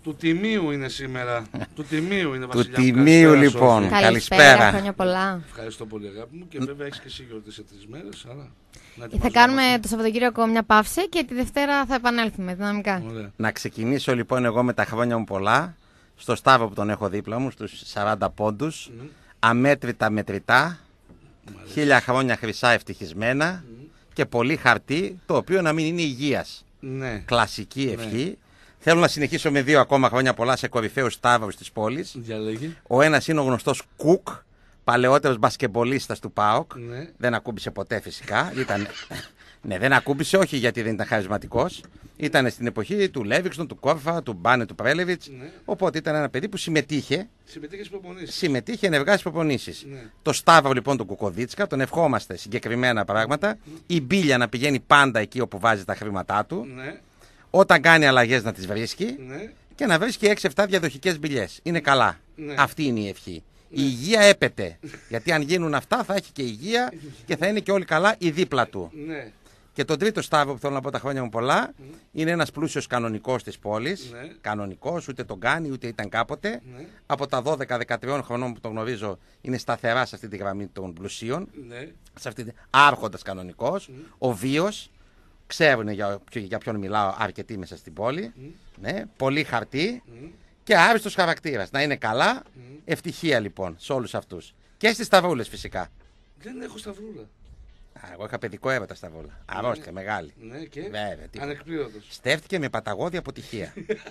Του Τιμίου είναι σήμερα. Του Τιμίου είναι, Βασιλιά. Του Τιμίου, λοιπόν. Καλησπέρα. Χρόνια πολλά. Ευχαριστώ πολύ, αγάπη μου. Και βέβαια έχεις και εσύ γιορτή σε 3 μέρες. Θα κάνουμε το Σαββατοκύριακο μια παύση και τη Δευτέρα θα επανέλθουμε δυναμικά. Ωραία. Να ξεκινήσω λοιπόν εγώ με τα χρόνια μου πολλά. Στο Σταύρο που τον έχω δίπλα μου, στους 40 πόντους. Αμέτρητα μετρητά. 1000 χρόνια χρυσά ευτυχισμένα. Και πολύ χαρτί, το οποίο να μην είναι υγείας. Ναι. Κλασική ευχή. Θέλω να συνεχίσω με 2 ακόμα χρόνια πολλά σε κορυφαίους σταύρους της πόλης. Διαλέγει. Ο ένας είναι ο γνωστός Κουκ, παλαιότερος μπασκεμπολίστας του ΠΑΟΚ. Ναι. Δεν ακούμπησε ποτέ φυσικά. Ναι, δεν ακούμπησε, όχι γιατί δεν ήταν χαρισματικός. Ήταν στην εποχή του Λέβιξτον, του Κόρφα, του Μπάνε, του Πρέλεβιτς. Ναι. Οπότε ήταν ένα παιδί που συμμετείχε. Συμμετείχε ενεργά στις προπονήσεις. Ναι. Το Σταύρο λοιπόν τον Κουκοβίτσκα, τον ευχόμαστε συγκεκριμένα πράγματα. Η Μπίλια να πηγαίνει πάντα εκεί όπου βάζει τα χρήματά του. Ναι. Όταν κάνει αλλαγές να τις βρίσκει. Ναι. Και να βρίσκει 6-7 διαδοχικές μπιλιές. Είναι καλά. Ναι. Αυτή είναι η ευχή. Η υγεία έπεται. Γιατί αν γίνουν αυτά θα έχει και υγεία και θα είναι και όλοι καλά η δίπλα του. Ναι. Και το τρίτο Σταύρο που θέλω να πω τα χρόνια μου πολλά είναι ένας πλούσιος κανονικός της πόλης. Ναι. Κανονικός, ούτε τον κάνει ούτε ήταν κάποτε. Ναι. Από τα 12-13 χρονών που τον γνωρίζω είναι σταθερά σε αυτή τη γραμμή των πλουσίων. Ναι. Άρχοντας κανονικός. Ο βίος. Ξέρουν για ποιον μιλάω αρκετοί μέσα στην πόλη. Ναι. Πολύ χαρτί. Και άριστος χαρακτήρας. Να είναι καλά. Ευτυχία λοιπόν σε όλους αυτούς. Και στις σταυρούλες φυσικά. Δεν έχω σταυρούλα. Εγώ είχα παιδικό έρωτα σταυρούλα. Αρρώστια μεγάλη. Ναι, και Βέβαια. ανεκπλήρωτος. Στέφτηκε με παταγώδη αποτυχία.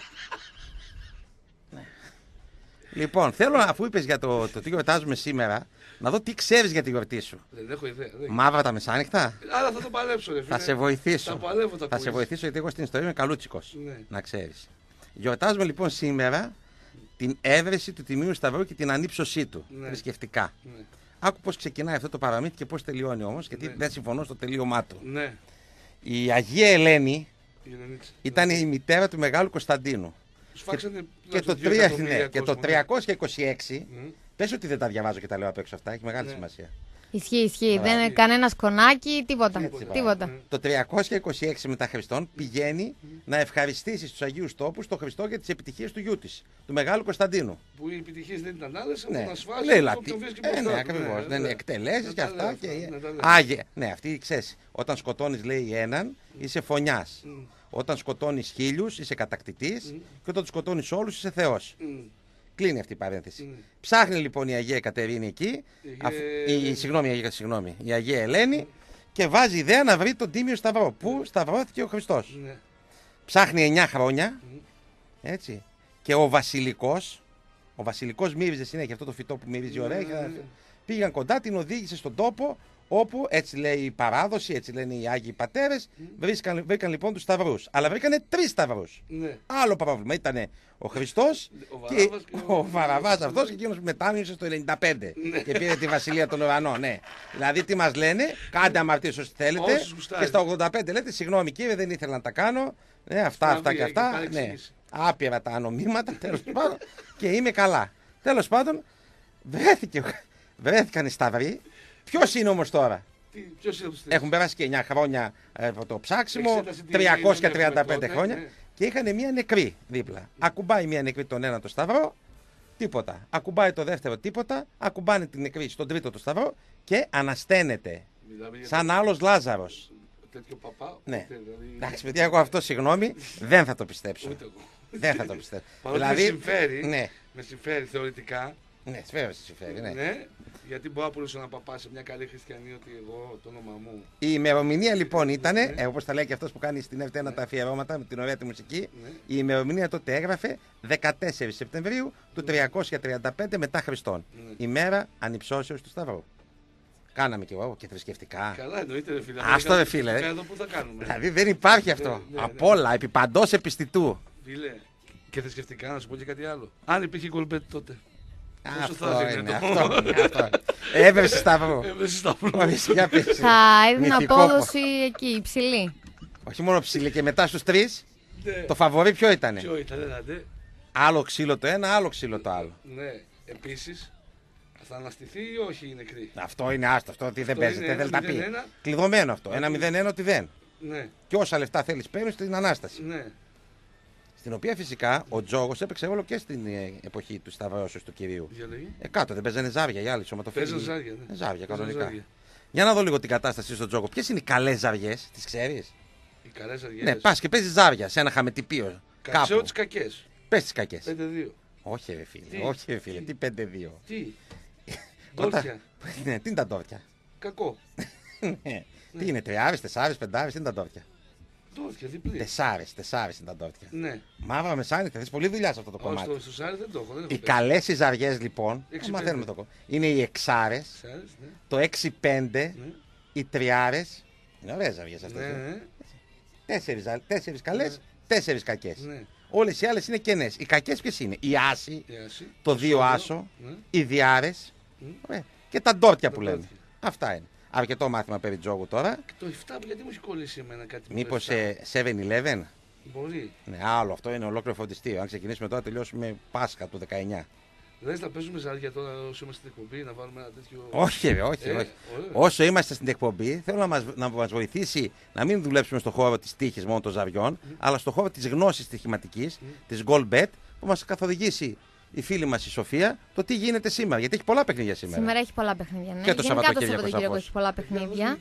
Ναι. Λοιπόν, θέλω αφού είπες για το τι γιορτάζουμε σήμερα, να δω τι ξέρεις για τη γιορτή σου. Δεν έχω ιδέα. Μαύρα τα μεσάνυχτα. Άρα θα το παλέψω, ρε φίλε. Θα σε βοηθήσω. Θα παλεύω τα Θα σε βοηθήσω γιατί εγώ στην ιστορία είμαι καλούτσικος. Ναι. Να ξέρεις. Γιορτάζουμε λοιπόν σήμερα την έβρεση του Τιμίου Σταυρού και την ανύψωσή του. Ναι. Θρησκευτικά. Ναι. Άκου πώς ξεκινάει αυτό το παραμύθι και πώς τελειώνει όμως, γιατί δεν συμφωνώ στο τελείωμά του. Ναι. Η Αγία Ελένη Η Ελενίτσα. ήταν η μητέρα του Μεγάλου Κωνσταντίνου. Και το 326, πες ότι δεν τα διαβάζω και τα λέω απ' έξω αυτά, έχει μεγάλη σημασία. Ισχύει. Δεν είναι κανένα κονάκι, τίποτα. Το 326 μετά Χριστόν πηγαίνει να ευχαριστήσει στους Αγίους Τόπους τον Χριστό για τις επιτυχίες του γιού της, του Μεγάλου Κωνσταντίνου. Που οι επιτυχίες δεν ήταν άλλες, από Ναι, τον ασφάλεια λέει και Λατί. όποιον βρίσκει μπροστά Ναι, του. ακριβώς. Δεν είναι εκτελέσεις και αυτά. Ναι, Άγιε. Ναι, αυτή ξέρεις. Όταν σκοτώνεις, λέει έναν, είσαι φωνιάς. Όταν σκοτώνεις 1000, είσαι κατακτητής. Και όταν τους σκοτώνεις όλους, είσαι Θεός. Κλείνει αυτή η παρένθεση. Ψάχνει λοιπόν η Αγία Κατερίνη εκεί. Η Αγία Ελένη. Και βάζει ιδέα να βρει τον Τίμιο Σταυρό. Πού σταυρώθηκε ο Χριστός. Ναι. Ψάχνει 9 χρόνια. Έτσι. Και ο Βασιλικός μύριζε συνέχεια αυτό το φυτό που μυρίζει ωραία. Πήγαν κοντά, την οδήγησε στον τόπο όπου, έτσι λέει η παράδοση, έτσι λένε οι Άγιοι Πατέρες, βρήκαν λοιπόν τους σταυρούς. Αλλά βρήκανε 3 σταυρούς. Ναι. Άλλο πρόβλημα. Ήτανε ο Χριστός και ο Βαραβάς αυτός και εκείνος που μετάνοιωσε στο 95 και πήρε τη Βασιλεία των Ουρανών. Ναι. Δηλαδή τι μας λένε, κάντε αμαρτίες όσοι θέλετε και στα 85 λέτε συγγνώμη κύριε δεν ήθελα να τα κάνω. Ναι, αυτά και αυτά. Ναι. Άπειρα τα ανομήματα τέλος πάντων και είμαι καλά. Τέλος πάντων βρέθηκαν οι σταυροί. Ποιος είναι όμως τώρα. Έχουν περάσει και 9 χρόνια από το ψάξιμο, 335 χρόνια και είχαν μία νεκρή δίπλα. Ακουμπάει μία νεκρή τον ένα το σταυρό, τίποτα. Ακουμπάει το δεύτερο, τίποτα. Ακουμπάνε την νεκρή στον τρίτο το σταυρό και ανασταίνεται. Σαν άλλος Λάζαρος. Ναι. Εντάξει, παιδιά, εγώ αυτό συγγνώμη, δεν θα το πιστέψω. Δεν θα το πιστέψω. Δηλαδή, με συμφέρει θεωρητικά. Ναι, βέβαια συμφέρει. Ναι, γιατί μπορώ να πουλήσω ένα παπά σε μια καλή χριστιανή ότι εγώ το όνομα μου. Η ημερομηνία λοιπόν ήταν, όπως τα λέει και αυτός που κάνει στην Ευτένα τα αφιερώματα με την ωραία τη μουσική, η ημερομηνία τότε έγραφε 14 Σεπτεμβρίου του 335 μετά Χριστόν. Ημέρα ανυψώσεως του Σταυρού. Κάναμε κι εγώ και θρησκευτικά. Καλά, εννοείται, ρε φίλε. Άστο, ρε φίλε. Εδώ που θα κάνουμε. Δηλαδή δεν υπάρχει αυτό. Απ' όλα, επί παντός επιστητού. Φίλε, και θρησκευτικά να σου πω και κάτι άλλο. Αν υπήρχε κολπέτη τότε. Αυτό είναι. Έβρεση Σταυρού. Θα έδινε απόδοση εκεί, υψηλή. Όχι μόνο ψηλή, και μετά στους 3 το φαβορί ποιο ήτανε. Ποιο ήταν, δηλαδή. Άλλο ξύλο το ένα, άλλο ξύλο το άλλο. Ναι, επίσης θα αναστηθεί ή όχι η νεκρή. Αυτό είναι άστο, αυτό ότι δεν παίζεται, δεν τα πει. Κλειδωμένο αυτό. 1-0-1 ότι δεν. Ναι. Και όσα λεφτά θέλεις παίρνεις στην Ανάσταση. Ναι. Στην οποία φυσικά ο Τζόγος έπαιξε ρόλο και στην εποχή του Σταυρώσεως του κυρίου. Κάτω δεν παίζανε ζάρια, οι άλλοι σωματοφύλακες. Παίζανε ζάρια, ναι. Ζάρια, κανονικά. Για να δω λίγο την κατάσταση στον Τζόγο. Ποιες είναι οι καλές ζαριές, τις ξέρεις? Οι καλές ζαριές. Ναι, πας και παίζεις ζάρια σε ένα χαμετυπίο. Ξέρω τις κακές. Πες τις κακές. 5-2. Όχι, ρε φίλε. Όχι, ρε φίλε. Τι 5-2. Τι. Τόρτια. Ναι, τι είναι τα τόρτια. Κακό. Τι είναι, 3, 4, 5, τι είναι τα τόρτια? Τόρτια, διπλή. 4 είναι τα τόρτια. Ναι. Μαύρα μεσάνυχτα, θες πολλή δουλειά σε αυτό το κομμάτι. Στο Σάρι δεν το έχω. Οι καλές οι ζαριές λοιπόν, μαθαίνουμε το κομμάτι. Είναι οι 6, το 6-5, οι 3. Είναι ωραίες ζαριές αυτές. 4 καλές, 4 κακές. Όλες οι άλλες είναι κενές. Οι κακές ποιες είναι? Η άση, το 2 άσο, οι διάρες και τα ντόρτια που λέμε. Αυτά είναι. Αρκετό μάθημα περί Τζόγου τώρα. Και το 7 γιατί μου έχει κολλήσει εμένα κάτι. Μήπως 7-Eleven? Μπορεί. Ναι, άλλο αυτό είναι ολόκληρο φροντιστήριο. Αν ξεκινήσουμε τώρα, τελειώσουμε Πάσχα του 19. Δεν θα παίζουμε ζάρια τώρα όσο είμαστε στην εκπομπή, να βάλουμε ένα τέτοιο. Όχι. Όσο είμαστε στην εκπομπή, θέλω να μας βοηθήσει να μην δουλέψουμε στον χώρο της τύχης μόνο των ζαριών, αλλά στον χώρο της γνώσης στοιχηματικής, της GoalBet, που μας καθοδηγήσει η φίλη μας η Σοφία το τι γίνεται σήμερα. Γιατί έχει πολλά παιχνίδια σήμερα. Σήμερα έχει πολλά παιχνίδια. Ναι. Και το Σαββατοκύριακο έχει πολλά παιχνίδια.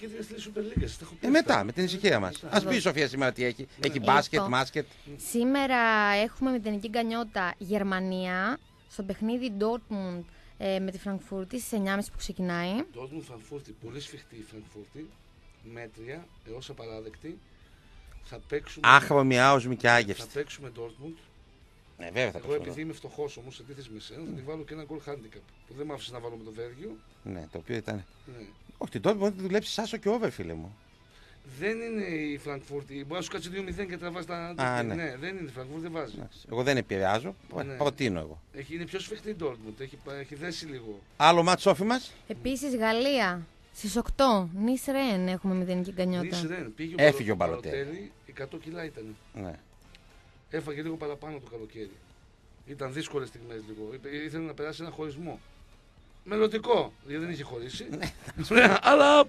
Μετά, με την ησυχία μας. Ας πει η Σοφία σήμερα τι έχει. Έχει μπάσκετ, μάσκετ. Σήμερα έχουμε μηδενική γκανιότα Γερμανία στο παιχνίδι Dortmund με τη Φραγκφούρτη στις 9.30 που ξεκινάει. Dortmund Φραγκφούρτη, πολύ σφιχτή η Φραγκφούρτη. Μέτρια, έως απαράδεκτη. Θα παίξουμε. Άχρωμη, άοσμη και άγευστη. Θα παίξουμε Dortmund. Ναι, βέβαια θα εγώ επειδή είμαι φτωχός όμως, αντίθεση με σένα, θα τη βάλω και ένα goal handicap. Που δεν μ' άφησε να βάλω με το Βέλγιο. Ναι, το οποίο ήταν. Ναι. Όχι, την τότε μπορεί να δουλέψει άσο και over, φίλε μου. Δεν είναι η Φραγκφούρτη. Μπορεί να σου κάτσει 2-0 και τραβά τα. Ναι. Ναι, δεν είναι η Φραγκφούρτη, δεν βάζει. Εγώ δεν επηρεάζω. Ναι. Προτείνω εγώ. Είναι πιο σφιχτή η Dortmund. Έχει δέσει λίγο. Άλλο μάτσο Σόφι μας. Επίσης Γαλλία στις 8. Νις Ρεν έχουμε μηδενική γκανιότα. Νις Ρεν. Έφυγε ο Μπαλοτέλη. 100 κιλά ήταν. Ναι. Έφαγε λίγο παραπάνω το καλοκαίρι. Ήταν δύσκολες στιγμές λίγο. Ήθελε να περάσει ένα χωρισμό. Μελλοντικό. Γιατί δεν είχε χωρίσει. Αλλά.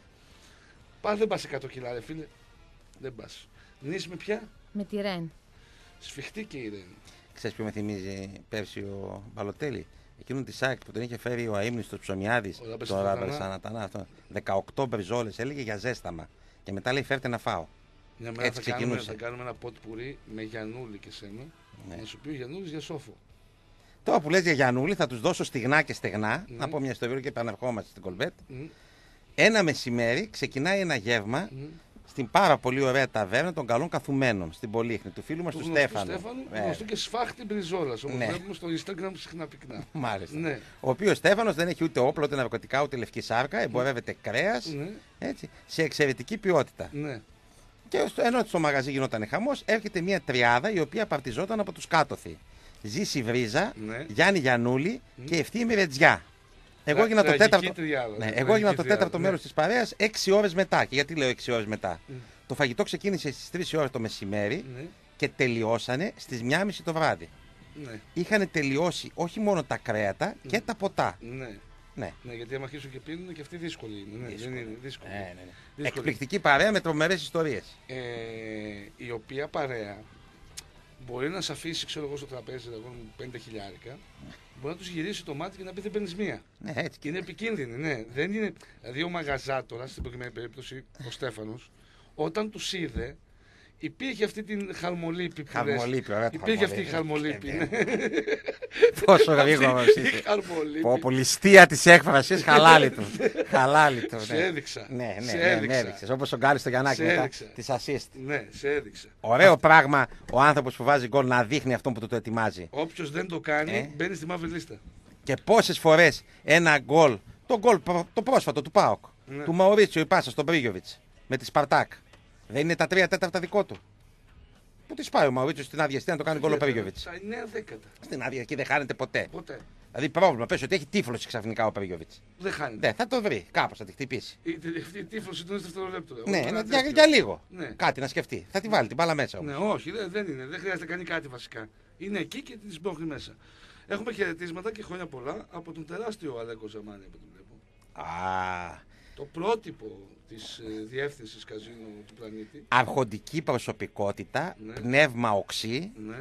Δεν πας 100 κιλά, ρε φίλε. Δεν πας. Νις με ποια? Με τη Ρεν. Σφιχτή και η Ρεν. Ξέρεις ποιο με θυμίζει πέρσι ο Μπαλοτέλη? Εκείνον τη ΣΑΚ που τον είχε φέρει ο αείμνηστος Ψωμιάδης. Το Ράμπερσανατανά. 18 μπριζόλες έλεγε για ζέσταμα. Και μετά λέει φέρτε να φάω. Μια μέρα θα κάνουμε ένα ποτ πουρί με Γιαννούλη και σένα. Ναι. Να σου πει ο Γιαννούλης για Σόφο. Τώρα που λες για Γιαννούλη θα τους δώσω στιγνά και στεγνά. Να πω μια ιστορία και επαναρχόμαστε στην Κολμπέτ. Ένα μεσημέρι ξεκινάει ένα γεύμα στην πάρα πολύ ωραία ταβέρνα των καλών καθουμένων στην Πολύχνη του φίλου μας του Στέφανου. Γνωστού και σφάχτη μπριζόλας, όπως βλέπουμε στο Instagram συχνά πυκνά. Μάλιστα. Ναι. Ο οποίος Στέφανος δεν έχει ούτε όπλο, ούτε ναρκωτικά, ούτε λευκή σάρκα, εμπορεύεται κρέας έτσι, σε εξαιρετική ποιότητα. Ναι. Και ενώ στο μαγαζί γινόταν χαμός, έρχεται μια τριάδα η οποία παρτιζόταν από τους κάτωθοι. Ζήση Βρίζα, Γιάννη Γιαννούλη και Ευθύμη Ρετζιά. Εγώ έγινα το τέταρτο μέρος της παρέας 6 ώρες μετά. Και γιατί λέω 6 ώρες μετά? Το φαγητό ξεκίνησε στις 3 ώρες το μεσημέρι και τελειώσανε στις 1.30 το βράδυ. Είχαν τελειώσει όχι μόνο τα κρέατα και τα ποτά. Ναι, γιατί άμα αρχίσουν και πίνουν και αυτοί δύσκολοι είναι. Δεν είναι δύσκολοι. Εκπληκτική παρέα με τρομερές ιστορίες. Η οποία παρέα μπορεί να σε αφήσει, ξέρω εγώ, στο τραπέζι 5 χιλιάρικα, μπορεί να τους γυρίσει το μάτι και να πει δεν παίρνεις μία. Ναι, έτσι. Και είναι επικίνδυνη, ναι. Δεν είναι... Δηλαδή ο μαγαζάτορας, στην προκειμένη περίπτωση ο Στέφανος, όταν τους είδε, υπήρχε αυτή την χαλμολύπη που ωραία. Υπήρχε αυτή η χαλμολύπη. Πόσο γρήγορα είσαι. Πολυστία της έκφρασης, χαλάλι του. Σε έδειξα. Ναι, με έδειξες. Όπως ο Γκάλης στο Γιαννάκη μετά της assist. Ναι, σε έδειξα. Ωραίο πράγμα ο άνθρωπος που βάζει γκολ να δείχνει αυτόν που το ετοιμάζει. Όποιος δεν το κάνει, μπαίνει στη μαύρη λίστα. Και πόσες φορές ένα γκολ, το πρόσφατο του ΠΑΟΚ, του Μαουρίτσιο η πάσα στον Μπρίγιοβιτς με τη Σπαρτάκ. Δεν είναι τα 3/4 δικό του. Πού τη πάει ο Μαουρίτσιο στην άδεια να το κάνει γκολ ο Περίγιοβιτς? Τα 9/10. Στην άδεια εκεί δεν χάνεται ποτέ. Δηλαδή πρόβλημα. Πες ότι έχει τύφλωση ξαφνικά ο Περίγιοβιτς. Δεν χάνεται. Θα το βρει. Κάπως θα τη χτυπήσει. Αυτή η τύφλωση του είναι στο δευτερόλεπτο. Ναι, για λίγο. Κάτι να σκεφτεί. Θα τη βάλει την μπάλα μέσα όμως. Ναι, όχι, δεν είναι. Δεν χρειάζεται να κάνει κάτι βασικά. Είναι εκεί και τη σπρώχνει μέσα. Έχουμε χαιρετίσματα και χρόνια πολλά από τον τεράστιο Αλέκο Ζαμάνη από τον βλέπω. Το πρότυπο της διεύθυνσης καζίνο του πλανήτη. Αρχοντική προσωπικότητα, πνεύμα οξύ,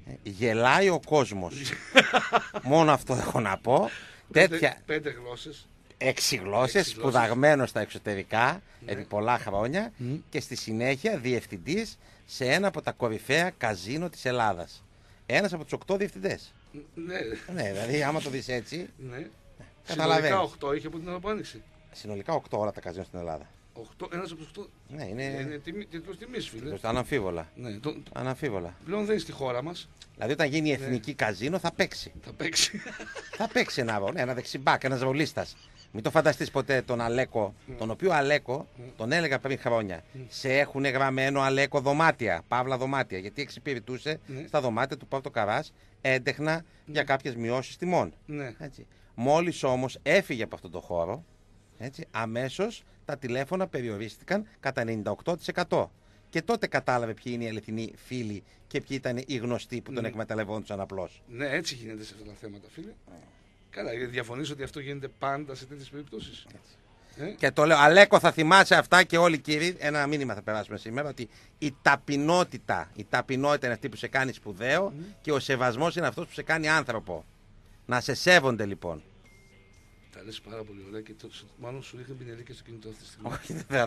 Γελάει ο κόσμος. Μόνο αυτό έχω να πω. Τέτοια... 5 γλώσσες. 6 γλώσσες, σπουδαγμένος στα εξωτερικά, επί πολλά χρόνια και στη συνέχεια διευθυντής σε ένα από τα κορυφαία καζίνο της Ελλάδας. Ένας από τους 8 διευθυντές. Ναι, δηλαδή άμα το δεις έτσι, καταλαβαίνεις. Συνολικά 8 είχε από την ώρα που άνοιξε. Συνολικά 8 όλα τα καζίνο στην Ελλάδα. 8, ένας από τους 8. Ναι, είναι τίτλος τιμής, φίλε. Αναμφίβολα. Ναι, Αναμφίβολα. Πλέον δεν είναι στη χώρα μας. Δηλαδή όταν γίνει η εθνική καζίνο θα παίξει. Θα παίξει ένα δεξιμπάκ, ένας ρολίστας. Μην το φανταστείς ποτέ τον Αλέκο, τον οποίο Αλέκο τον έλεγα πριν χρόνια. Σε έχουν γραμμένο Αλέκο δωμάτια, παύλα δωμάτια, γιατί εξυπηρετούσε στα δωμάτια του Παύλου Καράς έντεχνα για κάποιες μειώσεις τιμών. Μόλις όμως έφυγε από αυτόν τον χώρο, αμέσως τα τηλέφωνα περιορίστηκαν κατά 98%. Και τότε κατάλαβε ποιοι είναι οι αληθινοί φίλοι και ποιοι ήταν οι γνωστοί που τον εκμεταλλευόντουσαν απλώς. Ναι, έτσι γίνεται σε αυτά τα θέματα, φίλε. Καλά, διαφωνείς ότι αυτό γίνεται πάντα σε τέτοιες περιπτώσεις. Και το λέω, Αλέκο, θα θυμάσαι αυτά και όλοι κύριοι, ένα μήνυμα θα περάσουμε σήμερα, ότι η ταπεινότητα είναι αυτή που σε κάνει σπουδαίο και ο σεβασμός είναι αυτός που σε κάνει άνθρωπο. Να σε σέβονται λοιπόν. Τα λες πάρα πολύ ωραία και μάλλον σου ρίχνει πινελίκια στο κινητό αυτή τη στιγμή. Όχι, δεν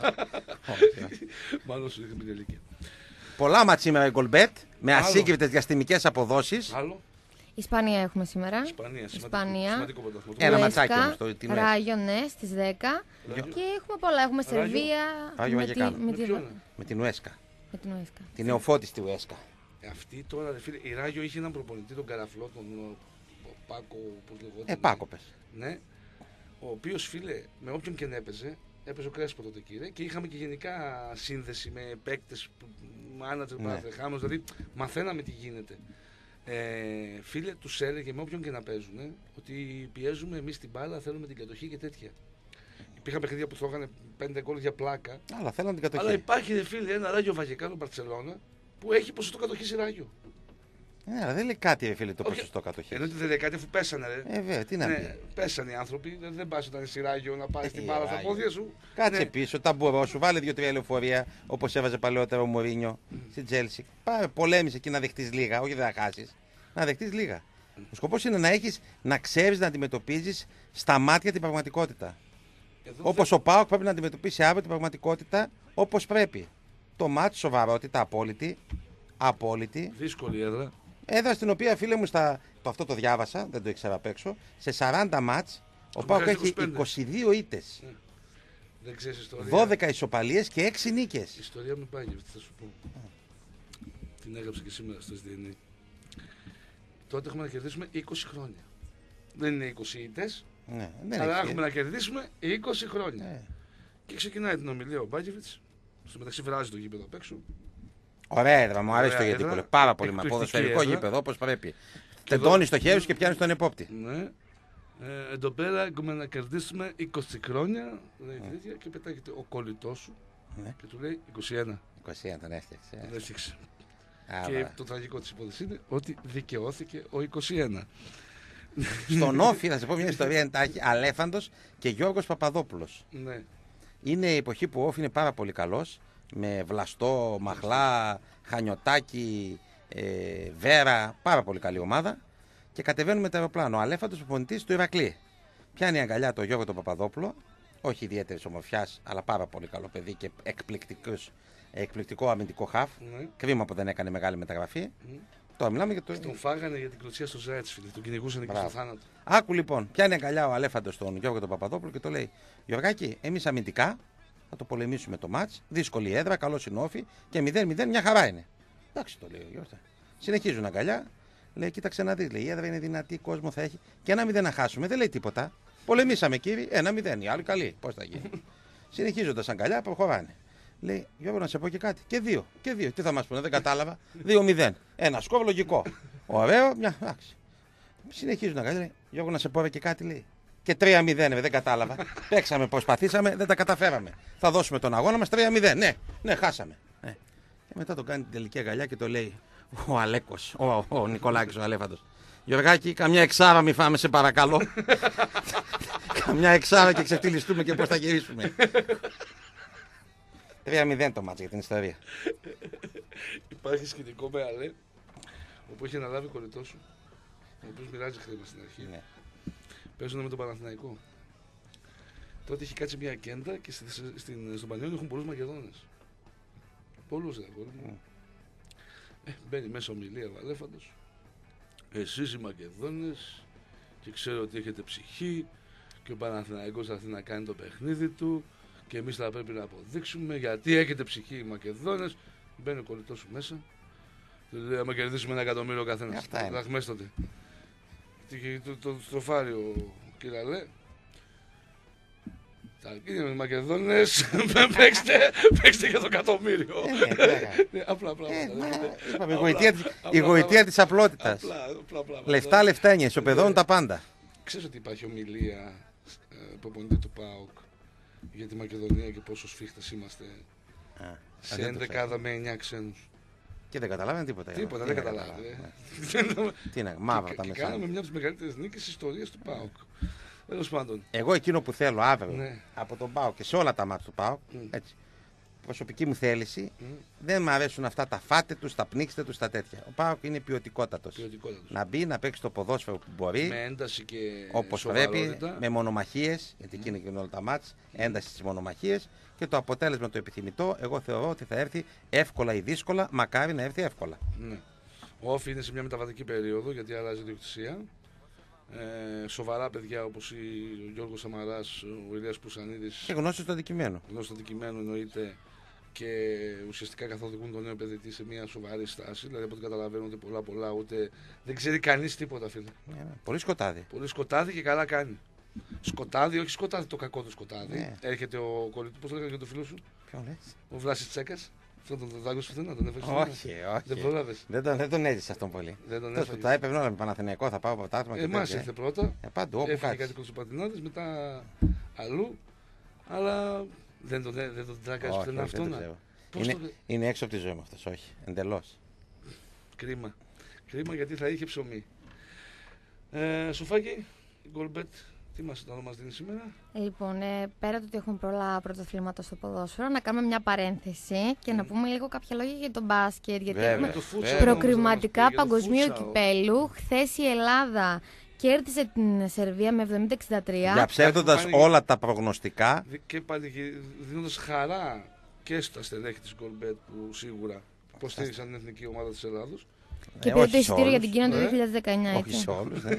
θα Μάλλον σου ρίχνει πινελίκια. Πολλά μάτς σήμερα η Γκολμπέτ με ασύγκριτες διαστημικές αποδόσεις. Άλλο. Ισπανία έχουμε σήμερα. Ισπανία. Σημαντικό πρωτάθλημα. Ένα ματσάκι όμως. Ράγιο, ναι, στις 10. Και έχουμε πολλά. Έχουμε Σερβία. Με την Ουέσκα. Με την Ουέσκα. Την νεοφώτιστη Ουέσκα. Αυτή τώρα, φίλε, η Ράγιο είχε έναν προπονητή, τον Καραφλό, τον Πάκο, πώς λεγόταν. Πάκο πες. Ναι. Ο οποίος, φίλε, με όποιον και έπαιζε ο Κρέσπο τότε, κύριε, και είχαμε και γενικά σύνδεση με παίκτες, μάνατζερ, παραθρεχάμενος, δηλαδή μαθαίναμε τι γίνεται. Φίλε, τους έλεγε με όποιον και να παίζουν ότι πιέζουμε εμείς την μπάλα, θέλουμε την κατοχή και τέτοια. Υπήρχαν παιχνίδια που τρώγανε 5 γκολ για πλάκα. Αλλά θέλουν την κατοχή. Αλλά υπάρχει, φίλε, ένα Ράγιο Βαγεκάνο Μπαρτσελώνα που έχει ποσοστό κατοχή Ράγιο. Ναι, αλλά δεν λέει κάτι, φίλε, το ποσοστό κατοχή. Ενώ δεν λέει κάτι αφού πέσανε. Βέβαια, τι να πει. Πέσανε οι άνθρωποι. Δεν πα όταν είσαι Ράγιο να πάρει την μπάλα στα πόδια σου. Κάτσε πίσω, ταμπουρό σου, βάλε 2-3 λεωφορεία όπως έβαζε παλαιότερα ο Μουρίνιο στην Τζέλσι. Πάμε, πολέμησε εκεί να δεχτεί λίγα, όχι δεν θα χάσει. Να δεχτεί λίγα. Ο σκοπός είναι να ξέρεις να αντιμετωπίζεις στα μάτια την πραγματικότητα. Όπως ο ΠΑΟΚ πρέπει να αντιμετωπίσει αύριο την πραγματικότητα όπως πρέπει. Το μάτς, σοβαρότητα, απόλυτη. Δύσκολη έδρα. Έδρα στην οποία, φίλε μου, αυτό το διάβασα, δεν το ήξερα απ' έξω, σε 40 μάτς ο ΠΑΟΚ έχει 22 ήττες. Δεν ξέρεις ιστορία. 12 ισοπαλίες και 6 νίκες. Η ιστορία με πάει, θα σου πω. Την έγραψα και σήμερα στο SDNA. Τότε έχουμε να κερδίσουμε 20 χρόνια. Δεν είναι 20 ήττες, αλλά έχουμε να κερδίσουμε 20 χρόνια. Και ξεκινάει την ομιλία ο Μπάκεβιτς. Στο μεταξύ βράζει το γήπεδο απ' έξω. Ωραία έδρα, μου αρέσει το γιατί πάρα πολύ. Μα ποδοσφαιρικό γήπεδο όπως πρέπει. Τεντώνεις το χέρι σου και πιάνεις τον επόπτη. Ναι. Εδώ πέρα έχουμε να κερδίσουμε 20 χρόνια. Λέει τέτοια και πετάγεται ο κολλητός σου και του λέει 21. 21 τον έφτιαξε. Και το τραγικό της υπόθεσης είναι ότι δικαιώθηκε ο 21. Στον Όφη, να σε πω μια ιστορία εντάχει, Αλέφαντος και Γιώργος Παπαδόπουλος. Ναι. Είναι η εποχή που ο Όφη είναι πάρα πολύ καλός, με Βλαστό, Μαχλά, Χανιωτάκη, Βέρα, πάρα πολύ καλή ομάδα. Και κατεβαίνουν με το αεροπλάνο. Ο Αλέφαντος προπονητής του Ηρακλή. Πιάνει αγκαλιά το Γιώργο τον Παπαδόπουλο, όχι ιδιαίτερη ομορφιάς, αλλά πάρα πολύ καλό παιδί και εκπληκτικό αμυντικό χαφ. Κρίμα που δεν έκανε μεγάλη μεταγραφή. Τώρα μιλάμε για το. Τον φάγανε για την κλωτσία στο Ζάιτσφιλντ, τον κυνηγούσαν και στο θάνατο. Άκου λοιπόν, πιάνει αγκαλιά ο Αλέφαντος τον Γιώργο τον Παπαδόπουλο και το λέει: Γιωργάκη, εμείς αμυντικά θα το πολεμήσουμε το μάτς. Δύσκολη έδρα, καλό συνόφι και 0-0 μια χαρά είναι. Εντάξει, το λέει ο Γιώργος. Συνεχίζουν αγκαλιά. Λέει: Κοίταξε να δεις, λέει, η έδρα είναι δυνατή, κόσμο θα έχει. Και 1-0 να χάσουμε, δεν λέει τίποτα. Πολεμήσαμε, κύριε, 1-0. Οι άλλοι καλοί, πώς θα γίνει. Συνεχίζοντας αγκαλιά, προχωράνε. Λέει: Γιώργο, να σε πω και κάτι. Και δύο. Τι θα μας πούνε, δεν κατάλαβα. 2-0. Ένα σκορ λογικό. Ωραίο, μια. Εντάξει. Συνεχίζουν αγκαλιά. Λέει: Γιώργο, να σε πω και κάτι, λέει. Και 3-0, δεν κατάλαβα. Παίξαμε, προσπαθήσαμε, δεν τα καταφέραμε. Θα δώσουμε τον αγώνα μας 3-0. Ναι, χάσαμε. Και μετά τον κάνει την τελική αγκαλιά και το λέει ο Αλέκος, ο Νικολάκης, ο Αλέφαντος. Γιωργάκη, καμιά εξάρα μη φάμε, σε παρακαλώ. Καμιά εξάρα και ξεφτυλιστούμε και πώς θα γυρίσουμε. 3-0 το μάτς για την ιστορία. Υπάρχει σκηνικό με Αλέ, όπου έχει αναλάβει ο κολλητός σου, ο οποίος μοιράζει χρήμα στην αρχή. Ναι. Παίζουν με τον Παναθηναϊκό. Τότε έχει κάτσει μια κέντα και στον Πανιόνιο έχουν πολλούς Μακεδόνες. Πολλούς δηλαδή. Μπαίνει μέσα ομιλία ο Αλέφαντος. Εσείς οι Μακεδόνες, και ξέρω ότι έχετε ψυχή, και ο Παναθηναϊκός θα έρθει να κάνει το παιχνίδι του, και εμείς θα πρέπει να αποδείξουμε γιατί έχετε ψυχή οι Μακεδόνες. Μπαίνει ο κολλητός σου μέσα. Του λέει: άμα κερδίσουμε 1 εκατομμύριο ο καθένας. Δαχμές τότε. Το στροφάριο Κυραλέ. Είναι με Μακεδόνες, παίξτε για το εκατομμύριο. Απλά πράγματα. Η γοητεία της απλότητας. Λεφτά, λεφτένια, ισοπεδώνουν τα πάντα. Ξέρεις ότι υπάρχει ομιλία προπονητή του ΠΑΟΚ για τη Μακεδονία και πόσο σφίχτες είμαστε σε 11 με 9 ξένους. Και δεν καταλάβαινε τίποτα. Τίποτα, δεν καταλάβαινε. Τι είναι, μαύρα τα μέσα. Κάναμε μια από τις μεγαλύτερες νίκες της ιστορίας του ΠΑΟΚ. Τέλος πάντων. Εγώ εκείνο που θέλω αύριο από τον ΠΑΟΚ και σε όλα τα μάτια του ΠΑΟΚ, έτσι, προσωπική μου θέληση, δεν μου αρέσουν αυτά τα φάτε τους, τα πνίξτε τους, τα τέτοια. Ο ΠΑΟΚ είναι ποιοτικότατος. Να μπει, να παίξει το ποδόσφαιρο που μπορεί, με ένταση και όπως πρέπει, με μονομαχίες, γιατί εκεί είναι και όλα τα μάτς, ένταση στις μονομαχίες, και το αποτέλεσμα το επιθυμητό, εγώ θεωρώ ότι θα έρθει εύκολα ή δύσκολα, μακάρι να έρθει εύκολα. Ναι. Ο Όφη είναι σε μια μεταβατική περίοδο γιατί αλλάζει ιδιοκτησία. Σοβαρά παιδιά όπως ο Γιώργος Σαμαράς, ο Ηλίας Πουσανίδης. Και γνώσεις του αντικειμένου. Γνώσεις του αντικειμένου εννοείται, και ουσιαστικά καθοδηγούν τον νέο παιδιτή σε μια σοβαρή στάση. Δηλαδή από ό,τι καταλαβαίνω ούτε πολλά, ούτε δεν ξέρει κανείς τίποτα, φίλε. Πολύ σκοτάδι. Πολύ σκοτάδι και καλά κάνει. Σκοτάδι, όχι σκοτάδι το κακό του σκοτάδι. Έρχεται ο κολλητός, πώς το λέγανε και το φίλο σου. Ποιον λες? Ο Βλάσης Τσέκας. Αυτό τον δάγκωσε πουθενά, τον έφερε. Όχι. Δεν πρόλαβες. Δεν τον έζησε αυτόν πολύ. Τα έπαιρνε όλα με Παναθηναϊκό, θα πάω από τα άτομα. Εμάς ήρθε πρώτα. Παντού, όπου έφυγε κάτι κοτσοπατινάδες, μετά αλλού. Αλλά δεν τον τράκασε πουθενά αυτόν. Είναι έξω από τη ζωή μου αυτός, όχι. Εντελώς. Κρίμα. Κρίμα γιατί θα είχε ψωμί. Σοφάκι, Γκολμπέτ. Τι μας δίνει σήμερα? Λοιπόν, πέρα του ότι έχουμε πολλά πρωταθλήματα στο ποδόσφαιρο, να κάνουμε μια παρένθεση και να πούμε λίγο κάποια λόγια για το μπάσκετ. Γιατί έχουμε προκριματικά παγκοσμίου κυπέλου. Χθες η Ελλάδα κέρδισε την Σερβία με 70-63. Διαψεύδοντας όλα τα προγνωστικά. Και πάλι δίνοντας χαρά και στα στελέχη της Γκολμπέτ που σίγουρα υποστήριξαν την εθνική ομάδα της Ελλάδος. Και πήρε το εισιτήριο για την Κίνα το 2019. Όχι σε όλους, ναι.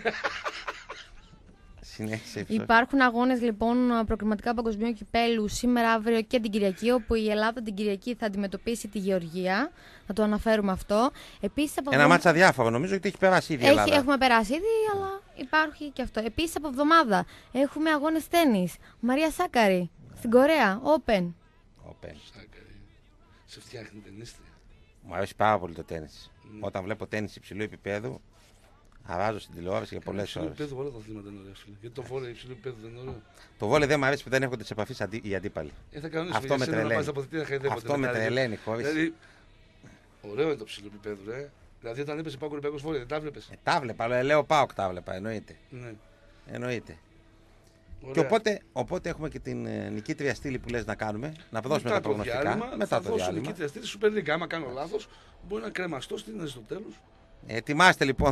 Υπάρχουν αγώνες λοιπόν προκριματικά παγκοσμίου κυπέλου σήμερα, αύριο και την Κυριακή, όπου η Ελλάδα την Κυριακή θα αντιμετωπίσει τη Γεωργία. Να το αναφέρουμε αυτό. Επίσης, ένα μάτσα διάφορο, νομίζω ότι έχει περάσει ήδη η Ελλάδα. Έχουμε περάσει ήδη, αλλά υπάρχει και αυτό. Επίσης από εβδομάδα έχουμε αγώνες τένις. Μαρία Σάκαρη στην Κορέα, Open. Σάκαρη. Σε φτιάχνει ταινίστρια. Μου αρέσει πάρα πολύ το τένις. Όταν βλέπω τένις υψηλού επίπεδου, αράζω στην τηλεόραση για πολλές ώρες. Υψηλού όλα τα αθλήματα είναι ωραία. Γιατί το βόλεϊ υψηλού επίπεδου δεν είναι ωραίο. Το βόλεϊ δεν μου αρέσει που δεν έρχονται σε επαφή οι αντίπαλοι. Αυτό με τρελαίνει. Αυτό με τρελαίνει. Δηλαδή, ωραίο είναι το υψηλού επίπεδου, ρε. Δηλαδή, όταν έπεσε Πάοκ Ολυμπιακός Βόλεϊ, δεν τα βλέπεις? Τα βλέπα, αλλά λέω Πάοκ τα βλέπα, εννοείται. Ναι. Εννοείται. Και οπότε έχουμε και την νικήτρια στήλη που λες να κάνουμε, να δώσουμε τα προγνωστικά. Μετά το διάλειμμα. Νικήτρια στήλη Super League. Άμα κάνω λάθος, μπορεί να κρεμαστώ στο τέλος. Ετοιμάστε λοιπόν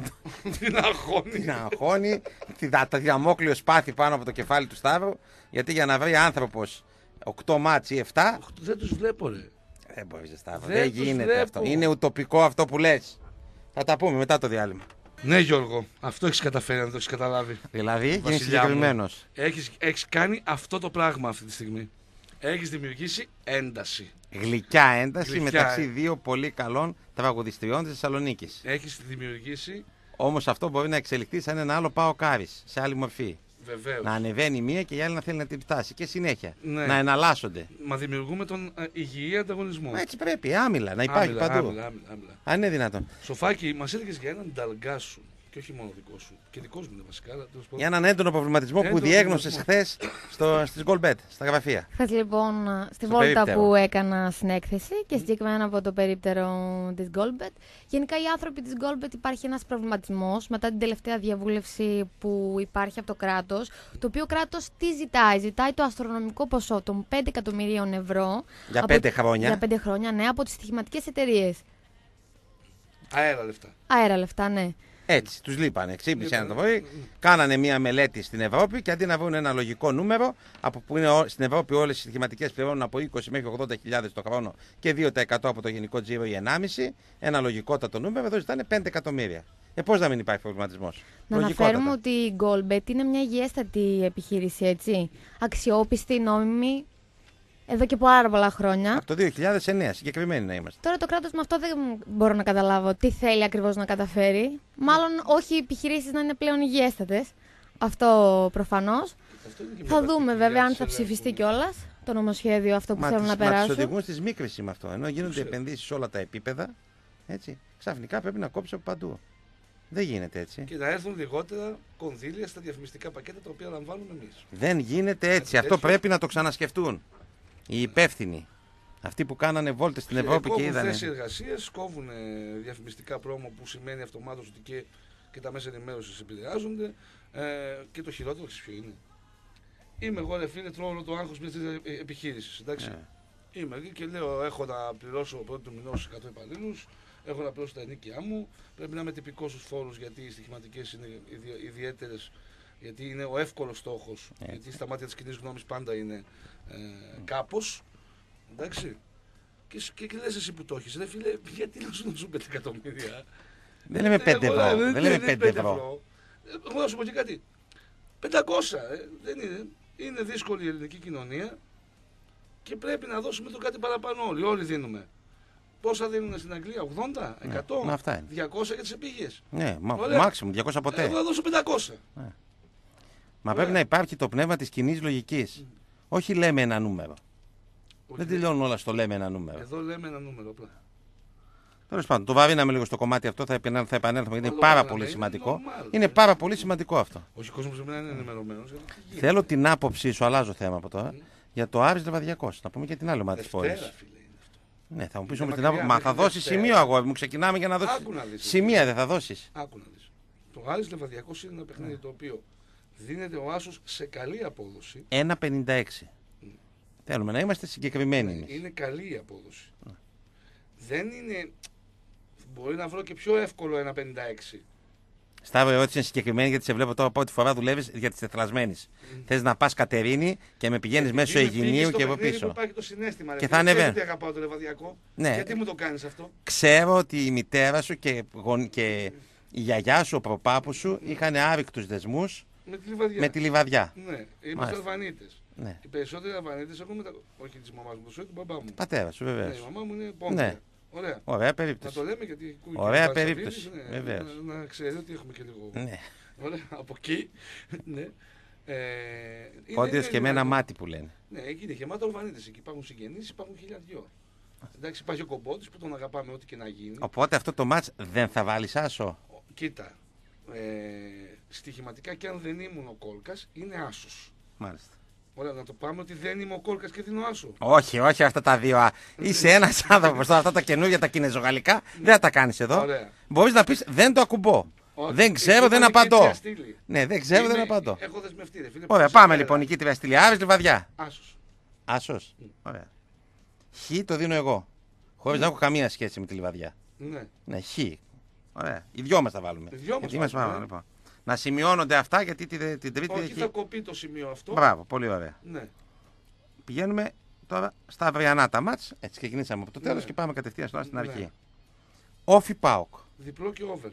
την αγχώνη, το διαμόκλειο σπάθη πάνω από το κεφάλι του Σταύρου, γιατί για να βρει άνθρωπος 8 μάτς ή 7. Δεν τους βλέπω, ρε. Δεν μπορείς, Σταύρο. Δεν γίνεται αυτό. Είναι ουτοπικό αυτό που λες. Θα τα πούμε μετά το διάλειμμα. Ναι, Γιώργο, αυτό έχεις καταφέρει να το έχεις καταλάβει. Δηλαδή, είναι συγκεκριμένος. Έχεις κάνει αυτό το πράγμα αυτή τη στιγμή. Έχεις δημιουργήσει ένταση. Γλυκιά ένταση μεταξύ δύο πολύ καλών τραγουδιστριών της Θεσσαλονίκης. Έχεις δημιουργήσει. Όμως αυτό μπορεί να εξελιχθεί σαν ένα άλλο Πάο Κάρις, σε άλλη μορφή. Βεβαίως. Να ανεβαίνει μία και η άλλη να θέλει να την φτάσει και συνέχεια. Ναι. Να εναλλάσσονται. Μα δημιουργούμε τον υγιή ανταγωνισμό. Μα έτσι πρέπει, άμυλα, να υπάρχει παντού. Άμυλα. Αν είναι δυνατόν. Σοφάκι, μας έλεγες για έναν νταλγκά σου. Και όχι μόνο δικό σου. Και δικός μου είναι βασικά. Για έναν έντονο προβληματισμό που διέγνωσες χθες στις Γκολμπέτ, στα γραφεία. Χθες λοιπόν στη βόλτα που έκανα στην έκθεση και συγκεκριμένα από το περίπτερο της Γκολμπέτ. Γενικά οι άνθρωποι της Γκολμπέτ υπάρχει ένας προβληματισμός μετά την τελευταία διαβούλευση που υπάρχει από το κράτος. Το οποίο κράτος τι ζητάει? Ζητάει το αστρονομικό ποσό των 5 εκατομμυρίων ευρώ. Για 5 χρόνια. Για 5 χρόνια, ναι, από τις στοιχηματικές εταιρείες. Αέρα λεφτά. Αέρα λεφτά, ναι. Έτσι, τους λείπανε. Ξύπνησε ένα το πρωί, κάνανε μία μελέτη στην Ευρώπη και αντί να βρουν ένα λογικό νούμερο, από που είναι στην Ευρώπη όλες οι στοιχηματικές πληρώνουν από 20 μέχρι 80.000 το χρόνο και 2% από το γενικό τζίρο ή 1,5, ένα λογικότατο νούμερο, εδώ ζητάνε 5 εκατομμύρια. Πώς να μην υπάρχει προβληματισμός? Να αναφέρουμε ότι η Goldbet είναι μια υγιέστατη επιχείρηση, έτσι. Αξιόπιστη, νόμιμη. Εδώ και πάρα πολλά χρόνια. Από το 2009, συγκεκριμένοι να είμαστε. Τώρα το κράτος με αυτό δεν μπορώ να καταλάβω τι θέλει ακριβώς να καταφέρει. Μάλλον όχι οι επιχειρήσεις να είναι πλέον υγιέστατες. Αυτό προφανώς. Θα δούμε βέβαια αν θα ψηφιστεί κιόλας το νομοσχέδιο αυτό που θέλουν να περάσουν. Μα τους οδηγούν στη σμίκριση με αυτό. Ενώ γίνονται επενδύσεις σε όλα τα επίπεδα, έτσι, ξαφνικά πρέπει να κόψει από παντού. Δεν γίνεται έτσι. Και να έρθουν λιγότερα κονδύλια στα διαφημιστικά πακέτα τα οποία λαμβάνουμε εμείς. Δεν γίνεται έτσι. Αυτό πρέπει να το ξανασκεφτούν. Οι υπεύθυνοι, αυτοί που κάνανε βόλτες στην Ευρώπη και είδανε. Θέσεις εργασίας, κόβουν διαφημιστικά πρόμο που σημαίνει αυτομάτως ότι και τα μέσα ενημέρωσης επηρεάζονται. Και το χειρότερο ποιο είναι? Είμαι εγώ, ρε φίλε, τρώω όλο το άγχος μιας επιχείρησης. Εντάξει. Είμαι εκεί και λέω: έχω να πληρώσω πρώτη του μηνός 100 υπαλλήλους, έχω να πληρώσω τα ενίκια μου. Πρέπει να είμαι τυπικός στους φόρους γιατί οι στοιχηματικές είναι ιδιαίτερες. Γιατί είναι ο εύκολος στόχος. Γιατί στα μάτια της κοινής γνώμης πάντα είναι κάπως. Εντάξει. Και λες εσύ που το έχεις, ρε φίλε, γιατί να σου δώσουν 5 εκατομμύρια? Δεν λέμε 5 ευρώ. Δεν λέμε 5 ευρώ. Εγώ θα σου πω και κάτι. 500. Δεν είναι. Είναι δύσκολη η ελληνική κοινωνία και πρέπει να δώσουμε το κάτι παραπάνω όλοι. Όλοι δίνουμε. Πόσα δίνουν στην Αγγλία, 80, 100, αυτά είναι. 200 για τις επίγειες. Ναι, μάξιμουμ 200 ποτέ. Εγώ θα δώσω 500. Μα πρέπει να υπάρχει το πνεύμα της κοινής λογικής. Όχι λέμε ένα νούμερο. Δεν τελειώνουν όλα στο λέμε ένα νούμερο. Εδώ λέμε ένα νούμερο απλά. Τέλος πάντων, το βαρύναμε λίγο στο κομμάτι αυτό, θα επανέλθουμε γιατί είναι πάρα πολύ σημαντικό. Είναι πάρα πολύ σημαντικό αυτό. Όχι, ο κόσμος πρέπει να είναι ενημερωμένος. Θέλω την άποψή σου, αλλάζω θέμα από τώρα, για το Άρης Λεβαδιακός. Να πούμε και την άλλη ομάδα της πόλης. Ναι, θα μου πεις όμως την άποψη. Μα θα δώσει σημείο αγόρι μου, ξεκινάμε για να δώσει. Σημεία δεν θα δώσεις. Άκου να δεις. Το Άρης Λεβαδιακός είναι ένα παιχνίδι το οποίο δίνεται ο άσος σε καλή απόδοση. 1,56. Θέλουμε να είμαστε συγκεκριμένοι. Είναι καλή η απόδοση. Δεν είναι. Μπορεί να βρω και πιο εύκολο 1,56. Σταύρο, η ερώτηση είναι συγκεκριμένη γιατί σε βλέπω τώρα πρώτη φορά δουλεύεις για τις τεθλασμένες. Θες να πας Κατερίνη και με πηγαίνεις μέσω Αιγινίου και από πίσω. Υπάρχει το συναίσθημα, και θα ανεβαίνει. Γιατί αγαπάω το Λεβαδιακό. Ναι. Γιατί μου το κάνεις αυτό? Ξέρω ότι η μητέρα σου και η γιαγιά σου, ο προπάπου σου είχαν άρρηκτους δεσμούς με τη Λιβαδιά. Ναι, είμαστε Αλβανίτες. Ναι. Οι περισσότεροι Αλβανίτες έχουν όχι της μαμάς μου, του μπαμπά μου. Πατέρα σου, βεβαίως. Ναι, η μαμά μου είναι πόντια. Ναι. Ωραία περίπτωση. Να το λέμε γιατί ωραία περίπτωση. Ναι, να ξέρει ότι έχουμε και λίγο. Ναι. Ωραία, από εκεί. Ναι. Πόντιος και με ένα μάτι που λένε. Ναι, εκεί είναι γεμάτο Αλβανίτες. Εκεί υπάρχουν συγγενείς, υπάρχουν χιλιαδιό. Εντάξει, υπάρχει ο Κομπότης που τον αγαπάμε ό,τι και να γίνει. Οπότε αυτό το μάτς δεν θα βάλεις άσο. Κοίτα. Στοιχηματικά και αν δεν ήμουν ο Κόλκας, είναι άσος. Μάλιστα. Ωραία, να το πάμε ότι δεν είμαι ο Κόλκας και δίνω άσο. Όχι, όχι αυτά τα δύο. Είσαι ένας άνθρωπος. Αυτά τα καινούργια, τα κινεζογαλλικά, δεν θα τα κάνεις εδώ. Ωραία. Μπορείς να πεις δεν το ακουμπώ. Δεν ξέρω, δεν απαντώ. Ναι, δεν ξέρω, δεν απαντώ. Έχω δεσμευτεί, ρε φίλε. Ωραία, πάμε λοιπόν. Η Κίτρια Στήλη. Άρης Λιβαδιά. Άσος. Άσος. Ωραία. Χ το δίνω εγώ. Χωρίς να έχω καμία σχέση με τη Λιβαδιά. Ναι. Ναι, χ. Ωραία. Οι δυο μας θα βάλουμε. Λοιπόν. Να σημειώνονται αυτά γιατί την Τρίτη. Όχι, θα κοπεί το σημείο αυτό. Μπράβο, πολύ ωραία. Ναι. Πηγαίνουμε τώρα στα αυριανά τα μάτς. Έτσι ξεκινήσαμε από το τέλος και πάμε κατευθείαν τώρα στην αρχή. Όφι ΠΑΟΚ. Διπλό και over.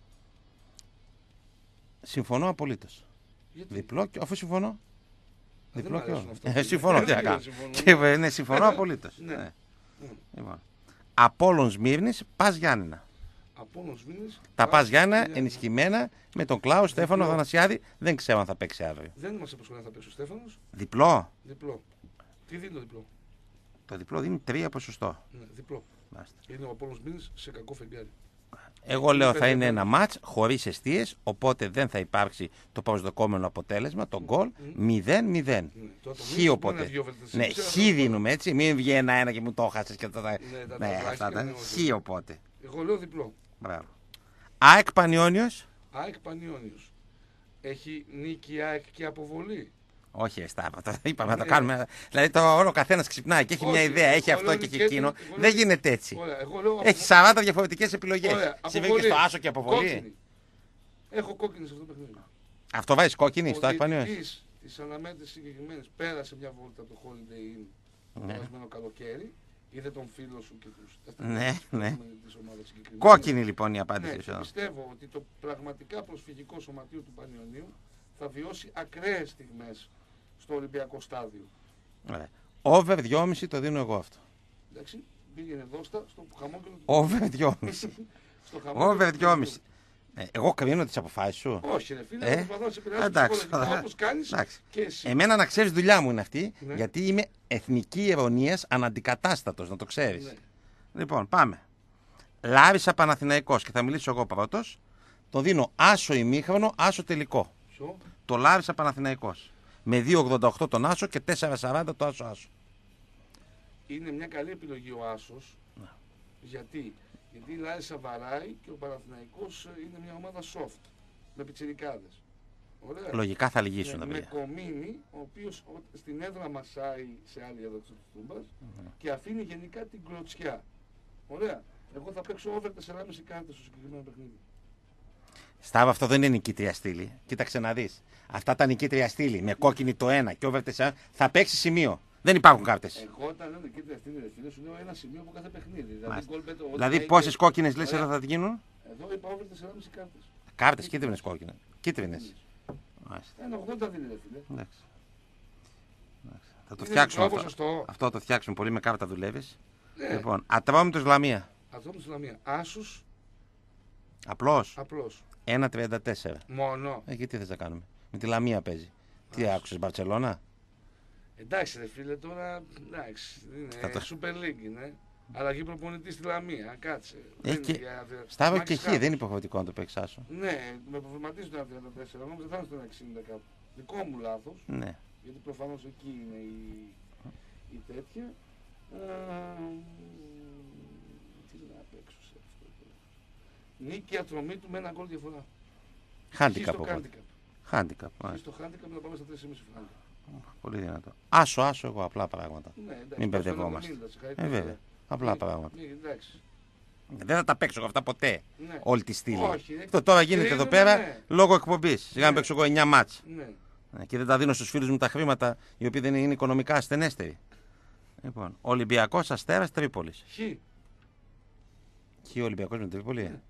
Συμφωνώ απολύτως. Διπλό και αφού συμφωνώ. Διπλό και over. Συμφωνώ, τι να κάνω. Ναι, συμφωνώ απολύτως. Λοιπόν. Απόλλων Σμύρνης, Πας Γιάννενα. Τα Πας Γιάννενα ενισχυμένα με τον Κλάου Στέφανο Θανασιάδη. Δεν ξέρω αν θα παίξει αύριο. Δεν μας απασχολεί αν θα παίξει ο Στέφανος. Διπλό. Διπλό. Τι δίνει το διπλό? Το διπλό δίνει 3 ποσοστό. Ναι, διπλό. Είναι ο Απόλλωνας Σμύρνης σε κακό φεγγάρι. Εγώ λέω θα είναι ένα μάτς χωρίς εστίες, οπότε δεν θα υπάρξει το προσδοκόμενο αποτέλεσμα, το γκολ 0-0. Χ οπότε. Ναι, χ δίνουμε έτσι, μην βγει 1-1 και μου το χάσες και τα. Ναι, αυτά τα. Χ οπότε. Εγώ λέω διπλό. Μπράβο. ΑΕΚ Πανιόνιος. ΑΕΚ Πανιόνιος. Έχει νίκη ΑΕΚ και αποβολή. Όχι, Σταύρο, το είπαμε να το κάνουμε. Δηλαδή το όλο καθένα ξυπνάει και έχει μια ιδέα, έχει αυτό και έχει εκείνο. Δεν γίνεται έτσι. Έχει 40 διαφορετικές επιλογές. Συμβαίνει και στο άσο και αποβολή. Έχω κόκκινη σε αυτό το παιχνίδι. Αυτό βάζει κόκκινη στο Ακπανίο. Τις αναμέτρες συγκεκριμένες πέρασε μια βόλτα από το Holiday Inn το περασμένο καλοκαίρι. Είδε τον φίλο σου και τους της ομάδας συγκεκριμένης. Κόκκινη λοιπόν η απάντηση. Ναι, και πιστεύω ότι το πραγματικά προσφυγικό σωματείο του Πανιωνίου θα βιώσει ακραίες στιγμές στο Ολυμπιακό στάδιο. Over 2,5 το δίνω εγώ αυτό. Εντάξει, πήγαινε δώστα στο χαμόγελο του. Over 2,5. Over 2,5. Εγώ κρίνω τις αποφάσεις σου. Όχι, ρε φίλε, προσπαθώ να σε επηρεάσω ψυχολογικά όπως κάνεις και εσύ. Εμένα να ξέρεις δουλειά μου είναι αυτή, γιατί είμαι εθνική ειρωνίας αναντικατάστατος, να το ξέρεις. Ναι. Λοιπόν, πάμε. Λάρισα Παναθηναϊκός και θα μιλήσω εγώ πρώτος. Το δίνω άσο ημίχρονο, άσο τελικό. Το Λάρισα Παναθηναϊκός. Με 2,88 τον άσο και 4,40 το άσο. Είναι μια καλή επιλογή ο άσος. Γιατί η Λάρισα βαράει και ο Παναθηναϊκός είναι μια ομάδα soft. Με πιτσιρικάδες. Ωραία. Λογικά θα λυγίσουν. Με Κομίνη, ο οποίος στην έδρα μασάει σε άλλη έδρα της Τούμπας και αφήνει γενικά την κλωτσιά. Ωραία. Εγώ θα παίξω over 4,5 κάρτες στο συγκεκριμένο παιχνίδι. Στάβα, αυτό δεν είναι νικήτρια στήλη. Κοίταξε να δεις. Αυτά τα νικήτρια στήλη με κόκκινη το 1 και over 4 θα παίξει σημείο. Δεν υπάρχουν κάρτες. Εγώ όταν λέω νικήτρια στήλη, σου λέω ένα σημείο από κάθε παιχνίδι. Δηλαδή πόσες κόκκινες λες εδώ θα γίνουν? Εδώ είπα over 4,5 κάρτες. Κάρτες, κίτρινες κόκκινες. Κίτρινες. 1,80 δίνει, ρε φίλε. Εντάξει. Θα το φτιάξουμε αυτό. Αυτό θα το φτιάξουμε πολύ, με κάρτα δουλεύεις. Λοιπόν, Ατρόμητος Λαμία. Ατρόμητος Λαμία. Άσους. Απλώς. 1,34. Μόνο. Και τι θες να κάνουμε? Με τη Λαμία παίζει. Τι άκουσες, Μπαρτσελώνα? Εντάξει, ρε φίλε, τώρα. Εντάξει. Είναι Super League, είναι. Αλλαγή προπονητή στη Λαμία. Κάτσε. Στάβα και εκεί, δεν είναι υποχρεωτικό να το παίξει άσο. Ναι, με προβληματίζει το 1,34. Όμως δεν θα είναι στο 1,60 κάπου. Δικό μου λάθος. Ναι. Γιατί προφανώς εκεί είναι η τέτοια. Τι να παίξω σε αυτό. Νίκη Ατρομήτου με ένα γκολ διαφορά. Χάντικαπ. Χάντικαπ. Στο χάντικαπ να πάμε στα 3,5 φράγκα. Πολύ δυνατό. Άσο, εγώ απλά πράγματα. Ναι, μην μπερδευόμαστε. Βέβαια. Απλά πράγματα. Δεν θα τα παίξω αυτά ποτέ. Ναι. Όλη τη στήλη. Αυτό τώρα γίνεται εδώ πέρα λόγω εκπομπής. Σιγά να παίξω εγώ 9 μάτς. Και δεν τα δίνω στους φίλους μου τα χρήματα, οι οποίοι δεν είναι οικονομικά ασθενέστεροι. Λοιπόν, Ολυμπιακός Αστέρας Τρίπολης. Χ Ολυμπιακός με Τρίπολη.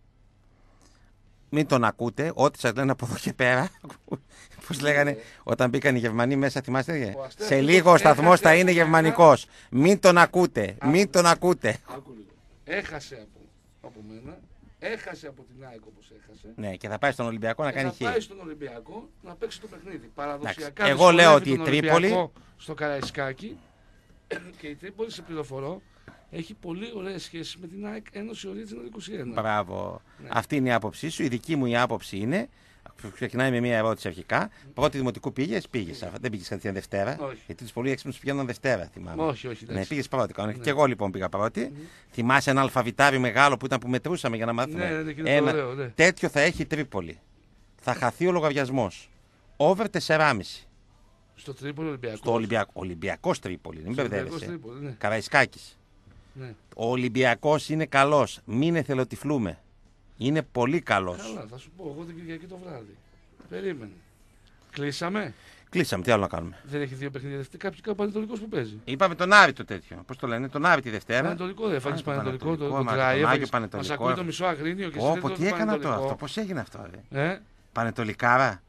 Μην τον ακούτε, ό,τι σας λένε από εδώ και πέρα. Πώς λέγανε όταν μπήκαν οι Γερμανοί μέσα, θυμάστε? Σε λίγο ο σταθμός θα είναι γερμανικός. Μην τον ακούτε, μην τον ακούτε. Έχασε από μένα, έχασε από την ΑΕΚ όπως έχασε. Ναι, και θα πάει στον Ολυμπιακό να κάνει χ. Θα πάει στον Ολυμπιακό να παίξει το παιχνίδι. Παραδοσιακά. Εγώ λέω ότι η Τρίπολη. Στο Καραϊσκάκι και η Τρίπολη, σε πληροφορώ, έχει πολύ ωραίες σχέσεις με την ΑΕΚ Ένωση Original 21. Μπράβο. Ναι. Αυτή είναι η άποψή σου. Η δική μου η άποψη είναι. Ξεκινάει με μια ερώτηση αρχικά. Πρώτη δημοτικού πήγες. Δεν πήγες κατευθείαν Δευτέρα. Όχι. Γιατί τους πολύ έξυπνους πηγαίναν Δευτέρα, θυμάμαι. Όχι. Ναι, πήγες πρώτη. Ναι. Και εγώ λοιπόν πήγα πρώτη. Θυμάσαι ένα αλφαβητάριο μεγάλο που μετρούσαμε για να μάθουμε. Ναι, τέτοιο θα έχει η Τρίπολη. Θα χαθεί ο λογαριασμός. Over 4,5. Στο Τρίπολη Ολυμπιακό. Στο Ολυμπιακός Τρίπολη. Μην μπερδεύεσαι. Καραϊσκάκης. Ναι. Ο Ολυμπιακός είναι καλός. Μην εθελοτυφλούμε. Είναι πολύ καλός. Καλά, θα σου πω εγώ την Κυριακή το βράδυ. Περίμενε. Κλείσαμε. Κλείσαμε, τι άλλο να κάνουμε. Δεν έχει δύο παιχνίδια Δευτέρα. Κάποιο Πανετολικός που παίζει. Είπαμε τον Άρη το τέτοιο. Πώς το λένε, τον Άρη τη Δευτέρα. Πανετολικό, δεν φάγεις Πανετολικό. Το Άγιο Μας ακούει το μισό Αγρίνιο και εσύ. Τι έκανα τώρα αυτό, πώς έγινε αυτό, ρε. Πανετολικάρα.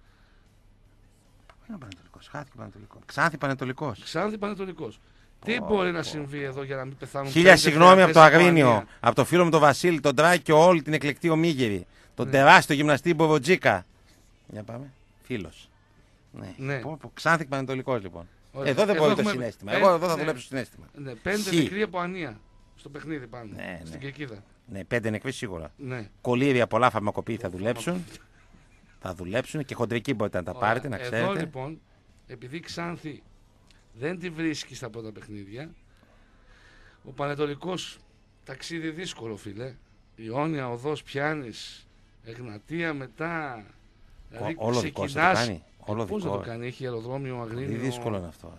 Πού είναι ο Πανετολικός, χάθηκε ο Πανετολικός. Ξάνθη Πανετολικός. Τι μπορεί να συμβεί εδώ για να μην πεθάνουν? Χίλια συγγνώμη από το Αγρίνιο, από το φίλο μου τον Βασίλη, τον Τράκη και όλη την εκλεκτή ομίγυρη. Τον τεράστιο γυμναστή Μποβοτζίκα. Για πάμε. Φίλος. Ναι. Ξάνθη Πανετολικός λοιπόν. Εδώ δεν μπορεί το συνέστημα. Εγώ εδώ θα δουλέψω συνέστημα. 5 νεκροί από ανία στο παιχνίδι πάνω. Στην Κερκίδα. Ναι, 5 νεκροί σίγουρα. Κολύρια, πολλά φαρμακοποιοί θα δουλέψουν. Θα δουλέψουν και χοντρική μπορείτε να τα πάρετε, να ξέρετε. Εδώ λοιπόν, επειδή Ξάνθη δεν τη βρίσκει στα πρώτα παιχνίδια, ο Πανετολικός ταξίδι δύσκολο, φίλε. Ιόνια, Οδός, Πιάνης, Εγνατία μετά. Δηλαδή όλο δικό σου το κάνει. Όλο Πώς δικό. να το κάνει, έχει αεροδρόμιο, Αγρίνιο. Τι δύσκολο είναι αυτό.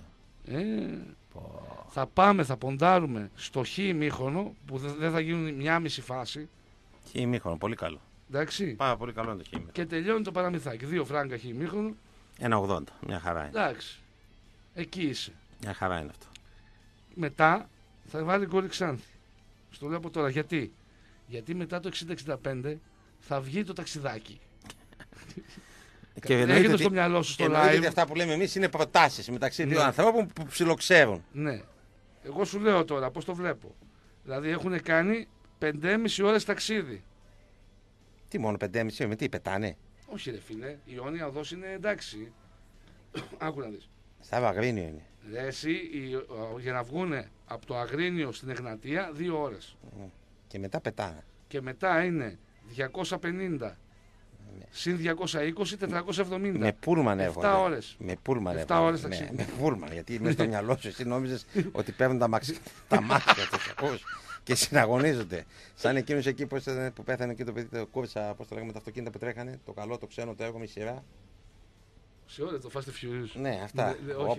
Θα πάμε, θα ποντάρουμε στο χ ημίχρονο που δεν θα γίνουν μια μισή φάση. Χ ημίχρονο, πολύ καλό. Εντάξει. Πάρα πολύ καλό είναι το χ ημίχρονο. Και τελειώνει το παραμυθάκι. 2 φράγκα χ ημίχρονο. 1,80. Μια χαρά είναι. Εντάξει. Εκεί είσαι. Μια χαρά είναι αυτό. Μετά θα βάλει γκολ η Ξάνθη. Στο λέω από τώρα. Γιατί μετά το 60-65 θα βγει το ταξιδάκι. Και έχετε στο μυαλό σου στο live. Γιατί αυτά που λέμε εμείς είναι προτάσεις μεταξύ δύο ανθρώπων που ψιλοξέρουν. Ναι. Εγώ σου λέω τώρα πώς το βλέπω. Δηλαδή έχουν κάνει 5,5 ώρες ταξίδι. Τι μόνο 5,5 με τι πετάνε. Όχι ρε φίλε, η Ιόνια οδός είναι εντάξει. Άκου να δεις. Στα Αγρίνιο είναι. Ρε εσύ, για να βγούνε από το Αγρίνιο στην Εγνατία 2 ώρες. Και μετά πετάνε. Και μετά είναι 250 συν 220, 470. Με πούλμαν έρχονται. 7 ώρες. Με πούλμαν 7 ώρες ταξίδι. Με πούλμαν, γιατί μέσα στο μυαλό σου εσύ νόμιζες ότι παίρνουν τα μάτια τους και συναγωνίζονται. Σαν εκείνους εκεί που πέθανε και το παιδί, το κόβησα, πώς το λέγαμε, τα αυτοκίνητα που τρέχανε, το καλό, το ξένο, το έργο, η σειρά. Σε όλα το Fast and Furious. Ναι, αυτά.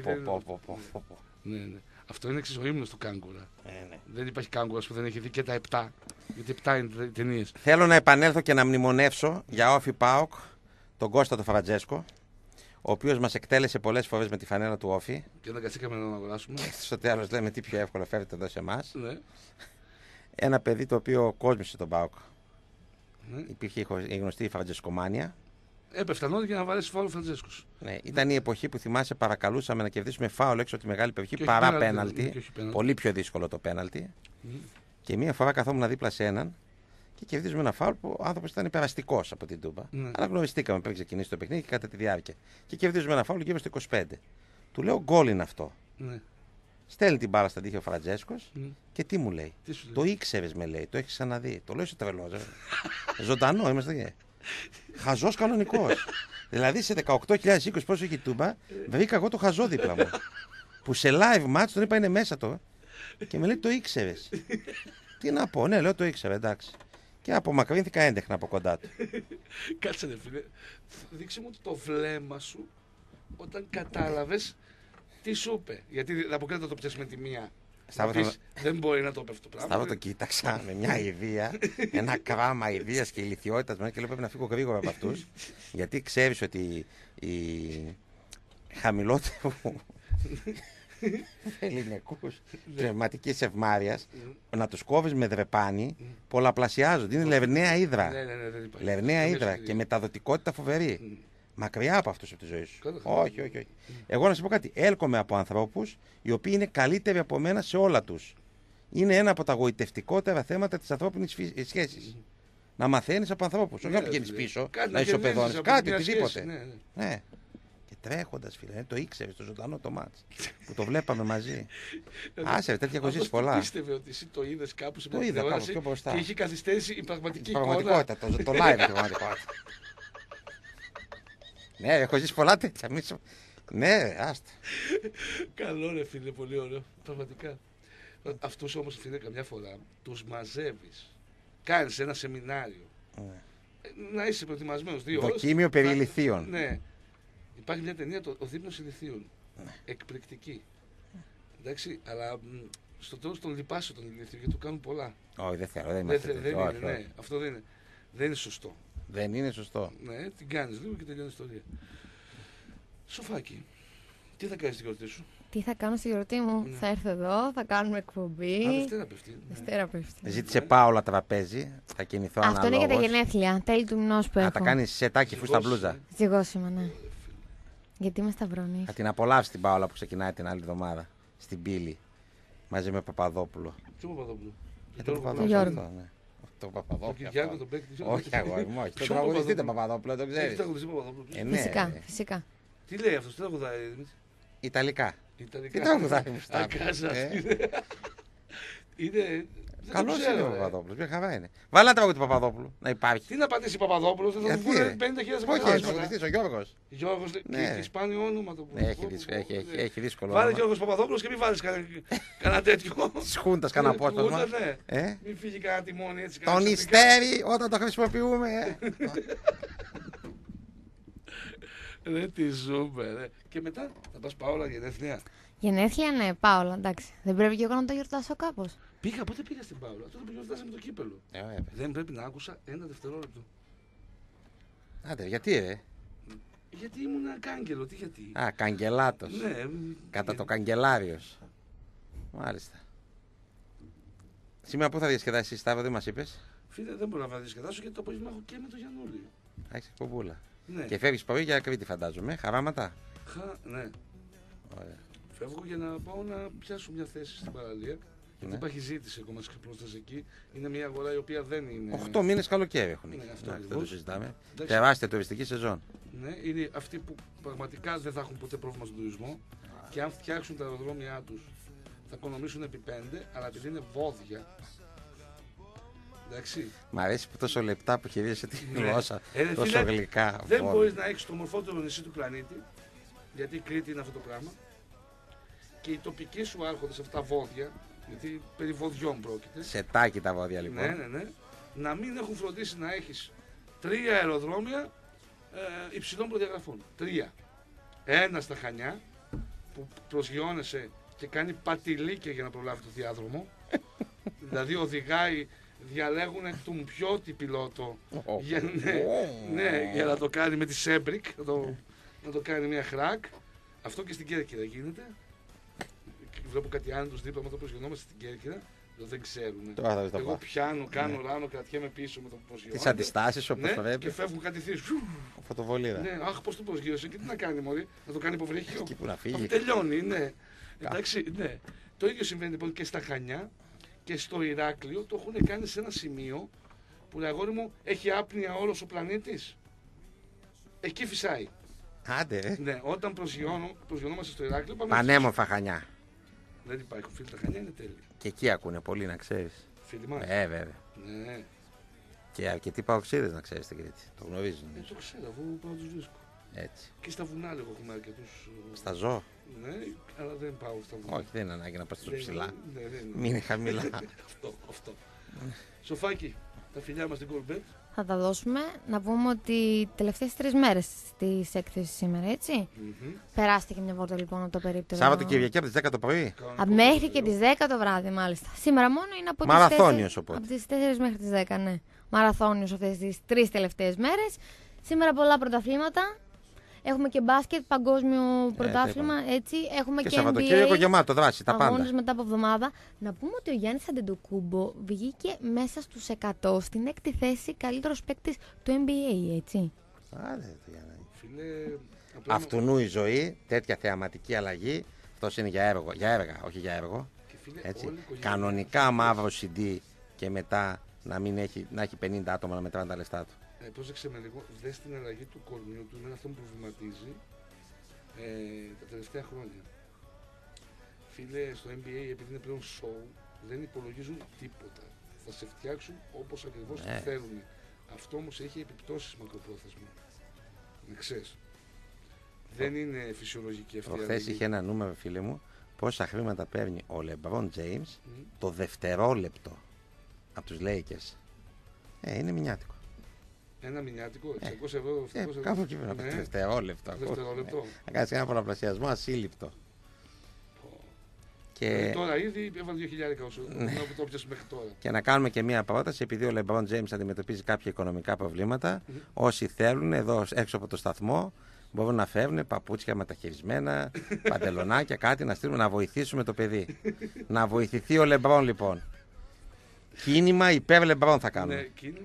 Ναι. Αυτό είναι εξισοήμνος του Κάγκουρα. Δεν υπάρχει Κάγκουρας που δεν έχει δει και τα 7. Γιατί 7 είναι οι ταινίες. Θέλω να επανέλθω και να μνημονεύσω για Όφη ΠΑΟΚ τον Κώστα τον Φαραντζέσκο, ο οποίος μας εκτέλεσε πολλές φορές με τη φανέλα του Όφη. Και αναγκαστήκαμε να τον αγοράσουμε. Και στο τέλος λέμε τι πιο εύκολο φέρετε εδώ σε εμάς. Ναι. Ένα παιδί το οποίο κόσμησε τον ΠΑΟΚ. Ναι. Υπήρχε η γνωστή Φραντζεσκομάνια. Έπεφταν όλοι για να βαρέσει φάουλ ο Φραντζέσκος. Ναι, ήταν η εποχή που θυμάσαι παρακαλούσαμε να κερδίσουμε φάουλ έξω από τη μεγάλη περιοχή παρά πέναλτι. Πολύ πιο δύσκολο το πέναλτι. Και μία φορά καθόμουν δίπλα σε έναν και κερδίζουμε ένα φάουλ που ο άνθρωπος ήταν υπεραστικός από την Τούμπα. Αλλά γνωριστήκαμε πριν ξεκινήσει το παιχνίδι και κατά τη διάρκεια. Και κερδίζουμε ένα φάουλ γύρω στο 25. Του λέω γκολ είναι αυτό. Ναι. Στέλνει την μπάλα στα τείχη ο Φραντζέσκος και τι μου λέει. Τι σου λέει? Το ήξερες με λέει, το έχεις ξαναδεί. Το λέω είσαι τρελός. Ζωντανό είμαστε εκεί. Χαζός κανονικός. Δηλαδή σε 18.020 πόσο έχει η Τούμπα, βρήκα εγώ το χαζό δίπλα μου. Που σε live match τον είπα είναι μέσα το. Και με λέει το ήξερες. Τι να πω, ναι, λέω το ήξερα, εντάξει. Και απομακρύνθηκα έντεχνα από κοντά του. Κάτσε ρε φίλε, δείξε μου το βλέμμα σου όταν κατάλαβες τι σου είπε. Γιατί δεν αποκλείται να το πιάσει με τη μία. Δεν μπορεί να το πει αυτό το πράγμα. Σταύρο το κοίταξα με μια ιδέα, ένα κράμα ιδείας και ηλικιότητας και λέω πρέπει να φύγω γρήγορα από αυτούς. Γιατί ξέρεις ότι οι χαμηλότερου ελληνικούς πνευματικής ευμάρειας να τους κόβεις με δρεπάνι πολλαπλασιάζονται. Είναι λερναία ύδρα. Λερναία ύδρα και μεταδοτικότητα φοβερή. Μακριά από αυτούς από τη ζωή σου. Όχι. Εγώ να σου πω κάτι. Έλκομαι από ανθρώπους οι οποίοι είναι καλύτεροι από μένα σε όλα τους. Είναι ένα από τα γοητευτικότερα θέματα της ανθρώπινης σχέσης. Να μαθαίνεις από ανθρώπους. Όχι να πηγαίνεις πίσω, να ισοπεδώνεις κάτι, οτιδήποτε. Ναι. Και τρέχοντας, φίλε, το ήξερες το ζωντανό το μάτς. Που το βλέπαμε μαζί. Άσε, τέτοια έχω ζήσει πολλά. Πίστευε ότι εσύ το είδες κάπου σε μια τηλεόραση και είχε καθυστέρηση η πραγματική πραγματικότητα. Το live η πραγματικότητα. Ναι, έχω ζήσει πολλά τέτοια. Ναι, άστα. Καλό ρε φίλε, πολύ ωραίο. Πραγματικά. Αυτούς όμως φίλε καμιά φορά τους μαζεύεις. Κάνεις ένα σεμινάριο. Να είσαι προετοιμασμένος 2 ώρες. Δοκίμιο περί ηλιθείων. Ναι. Υπάρχει μια ταινία, ο δείπνος ηλιθείων. Εκπληκτική. Εντάξει, αλλά στο τέλος τον λυπάσαι τον ηλιθείο γιατί του κάνουν πολλά. Όχι, δεν θέλω, δεν είναι. Αυτό δεν είναι. Δεν είναι σωστό. Δεν είναι σωστό. Ναι, την κάνεις λίγο και τελειώνει η ιστορία. Σοφάκι, τι θα κάνεις στη γιορτή σου? Τι θα κάνω στη γιορτή μου? Ναι. Θα έρθω εδώ, θα κάνουμε εκπομπή. Δευτέρα πέφτει. Ζήτησε Πάολα τραπέζι, θα κινηθώ αναλόγως. Αυτό είναι για τα γενέθλια, τέλη του μηνός που έχω. Θα τα κάνεις σετάκι φούστα μπλούζα. Ζυγώσιμα, ναι. Γιατί είμαι σταυρώνης. Θα την απολαύσει την Πάολα που ξεκινάει την άλλη εβδομάδα στην Πύλη μαζί με Παπαδόπουλο. Ποιο Παπαδόπουλο? Το Γιώργο. Το Παπαδόπουλο. Όχι, αγόρι μου, όχι. Το τραγουδιστή τον Παπαδόπουλο, το ξέρεις. Φυσικά. Τι λέει αυτός, τι τραγουδάει? Ιταλικά. Τι τραγουδάει? Είναι... Καλώς είναι ο Παπαδόπουλος, μια χαρά είναι. Βάλε ένα τραγούδι του Παπαδόπουλου να υπάρχει. Τι να πατήσει ο Παπαδόπουλος, θα του πούνε 50.000 Όχι, ο Γιώργος. Γιώργος, έχει σπάνιο όνομα το πούμε. Έχει δύσκολο. Βάλε Γιώργος Παπαδόπουλος και μην βάλεις κανένα τέτοιο. Της Χούντας, κανένα απόσπασμα. Μην φύγει κανένα τιμόνι έτσι. Τον Ιστέρι όταν το χρησιμοποιούμε. Ρε τι ζούμε, ρε. Και μετά θα πας Παόλα γενέθλια. Γενέθλια, ναι, Πάολα, εντάξει. Δεν πρέπει και εγώ να το γιορτάσω κάπως. Πότε πήγα στην Παόλα, τότε που γιορτάσαμε το κύπελο. Δεν πρέπει να άκουσα ένα δευτερόλεπτο. Άντε, γιατί Γιατί ήμουν κάγκελο, τι γιατί. Α, καγκελάτος. Ναι. Κατά το καγκελάριος. Μάλιστα. Σήμερα πού θα διασκεδάσεις, Σταύρο, δεν μας είπες? Φίλε, δεν μπορώ να διασκεδάσω γιατί το απόγευμα έχω και με το Γιαννούλη. Έχεις εκπομπούλα. Ναι. Και φεύγεις πρωί για Κρήτη, φαντάζομαι. Χαράματα. Ναι. Ωραία. Φεύγω για να πάω να πιάσω μια θέση στην παραλία. Γιατί υπάρχει ζήτηση ακόμα στις πρόσθεση εκεί. Είναι μια αγορά η οποία δεν είναι. 8 μήνες καλοκαίρι έχουν. Ναι, αυτό δεν το συζητάμε. Εντάξει. Τεράστια τουριστική σεζόν. Ναι, είναι αυτοί που πραγματικά δεν θα έχουν ποτέ πρόβλημα στον τουρισμό. Και αν φτιάξουν τα αεροδρόμια τους θα οικονομήσουν επί 5, αλλά επειδή είναι βόδια. Εντάξει. Μ' αρέσει που τόσο λεπτά που χειρίζεσαι τη γλώσσα. Τόσο φίλε, γλυκά. Δεν μπορείς να έχεις το μορφότερο νησί του πλανήτη. Γιατί η Κρήτη είναι αυτό το πράγμα. Και οι τοπικοί σου άρχονται σε αυτά τα βόδια. Γιατί περί βοδιών πρόκειται. Σετάκι τα βόδια λοιπόν. Ναι. Να μην έχουν φροντίσει να έχεις 3 αεροδρόμια υψηλών προδιαγραφών. 3. Ένα στα Χανιά που προσγειώνεσαι και κάνει πατηλίκια για να προλάβει το διάδρομο. Δηλαδή οδηγάει, διαλέγουν τον πιώτη πιλότο για να το κάνει με τη Σέμπρικ, να το κάνει μια χρακ. Αυτό και στην Κέρκυρα γίνεται. Βλέπω κάτι άνετους δίπλα με το προσγειωνόμαστε στην Κέρκυρα. Δεν ξέρουν. Εγώ πιάνω, κάνω ράνο, κρατιέμαι πίσω με το προσγειώνω. Τις αντιστάσεις όπως πρέπει. Και φεύγουν κάτι θείς. Φωτοβολίδα. Ναι, αχ, πώς το προσγείωσε και τι να κάνει, μωρή, να το κάνει υποβρύχιο. Εκεί που να φύγει. Τελειώνει, ναι. Εντάξει, ναι. Το ίδιο συμβαίνει λοιπόν και στα Χανιά και στο Ηράκλειο. Το έχουν κάνει σε ένα σημείο που, αγόρι μου, έχει άπνοια όλος ο πλανήτης. Εκεί φυσάει. Άντε. Ναι, όταν προσγειωνόμαστε στο Ηράκλειο. Πανέμορφα Χανιά. Δεν υπάρχει, φίλοι, τα Χανιά είναι τέλεια. Και εκεί ακούνε πολύ, να ξέρεις. Φίλοι μας. Βέβαια. Ναι. Και αρκετοί παοξίδες, να ξέρεις την Κρήτη. Το γνωρίζουν. Το ξέρω, αφού πάω τους βρίσκω. Έτσι. Και στα βουνά λίγο έχουμε αρκετούς. Στα ζώα. Ναι, αλλά δεν πάω στα βουνά. Όχι, δεν είναι ανάγκη να πας τόσο ψηλά. Ναι. Μην είναι χαμηλά. Αυτό. Σοφάκι, τα φιλιά μας στην Colbet. Θα τα δώσουμε. Να πούμε ότι τελευταίες 3 μέρες της έκθεσης σήμερα, έτσι. Περάστηκε μια βόλτα λοιπόν από το περίπτερο. Σάββατο Κυριακή από τις 10 το πρωί. Μέχρι και τις 10 το βράδυ, μάλιστα. Σήμερα μόνο είναι από Μαραθώνιος οπότε. Από τις 4 μέχρι τις 10, ναι. Μαραθώνιος αυτές τις 3 τελευταίες μέρες. Σήμερα πολλά πρωταθλήματα. Έχουμε και μπάσκετ, παγκόσμιο πρωτάθλημα, έτσι. Έχουμε και Σαββατοκύριακο γεμάτο δράση, τα πάντα. Αγώνες μετά από εβδομάδα. Να πούμε ότι ο Γιάννης Αντετοκούμπο βγήκε μέσα στους 100 στην 6η θέση καλύτερος παίκτης του NBA, έτσι. Άντε, Φίλε, αυτουνού η ζωή, τέτοια θεαματική αλλαγή. Αυτός είναι για έργα, όχι για έργο. Φίλε, έτσι. Κανονικά μαύρο CD και μετά να έχει 50 άτομα να μετράνε τα λεφτά του. Πρόσεξε με λίγο, δες την αλλαγή του κορμιού του, είναι αυτό που προβληματίζει τα τελευταία χρόνια. Φίλε, στο NBA, επειδή είναι πλέον show, δεν υπολογίζουν τίποτα. Θα σε φτιάξουν όπως ακριβώς θέλουν. Αυτό όμως έχει επιπτώσεις μακροπρόθεσμα. Να ξέρεις. Δεν είναι φυσιολογική αυτή η αλλαγή. Προχθές είχε ένα νούμερο, φίλε μου, πόσα χρήματα παίρνει ο LeBron James το δευτερόλεπτο από τους Lakers. Είναι μηνιάτικο. Ένα μηνιάτικο, 600 ευρώ, 700 ευρώ. Κάπου εκεί πρέπει να πει δευτερόλεπτο. Να κάνεις ένα πολλαπλασιασμό ασύλληπτο. Και τώρα ήδη έβαλε 2.000 όσο το πιάσει μέχρι τώρα. Και να κάνουμε και μία πρόταση, επειδή ο LeBron James αντιμετωπίζει κάποια οικονομικά προβλήματα, όσοι θέλουν εδώ έξω από το σταθμό μπορούν να φέρουν παπούτσια μεταχειρισμένα, παντελονάκια, κάτι να στείλουμε να βοηθήσουμε το παιδί. Να βοηθηθεί ο LeBron λοιπόν. Κίνημα υπέρ LeBron θα κάνουμε. Ναι, κίνημα.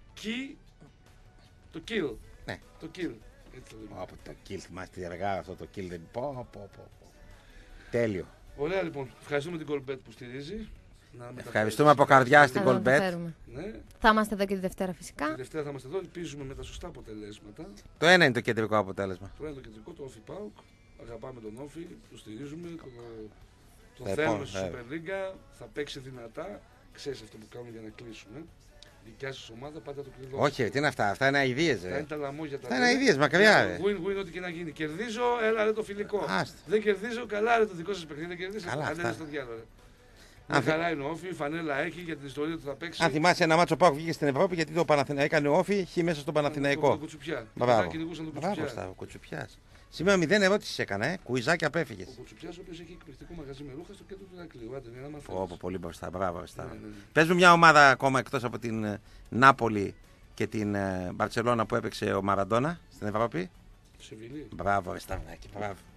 Το kill. Ναι. Το kill. Έτσι το λέμε. Το kill, θυμάστε τι αργά αυτό το kill δεν Τέλειο. Ωραία λοιπόν. Ευχαριστούμε την Colbet που στηρίζει. Ευχαριστούμε από καρδιά στην Colbet. Ναι. Θα είμαστε εδώ και τη Δευτέρα φυσικά. Τη Δευτέρα θα είμαστε εδώ. Ελπίζουμε με τα σωστά αποτελέσματα. Το ένα είναι το κεντρικό αποτέλεσμα. Το ένα είναι το κεντρικό, το Όφι Πάουκ. Αγαπάμε τον Όφι, το στηρίζουμε. Το θέλουμε στη Super League. Θα παίξει δυνατά. Ξέρεις αυτό που κάνουμε για να κλείσουμε. Δικιά σας ομάδα, πάντα το κλειδώνω. Όχι, τι είναι αυτά, αυτά είναι αηδίες. Αυτά είναι τα λαμόγια τα. Αυτά είναι αηδίες, μακριά. Win-win, ό,τι και να γίνει. Κερδίζω, έλα ρε το φιλικό. Δεν κερδίζω, καλά ρε το δικό σας παιχνίδι. Δεν κερδίζω, καλά. Στο διάλογο. Μια χαρά είναι ο Όφη, φανέλα έχει για την ιστορία του θα παίξει. Αν θυμάσαι ένα μάτσο που βγήκε στην Ευρώπη, γιατί το Παναθηναϊκό έκανε ο Όφη, χει μέσα στον Παναθηναϊκό. Το Κουτσουπιά. Μπράβο. Μπράβο, Κουτσουπιά. Σήμερα 0 ερώτηση έκανα, κουιζάκι απέφυγε. Ο Κουτσουπιά, ο οποίο έχει εκπληκτικό μαγαζί με ρούχα στο κέντρο του Ηρακλείου. Άντε, ναι, Πω, πολύ μπροστά. Μπράβο. Ναι. Πες μου μια ομάδα ακόμα εκτός από την Νάπολη και την Μπαρτσελώνα που έπαιξε ο Μαραντόνα στην Ευρώπη. Σεβιλή. Μπράβο, Σταυράκη, μπράβο.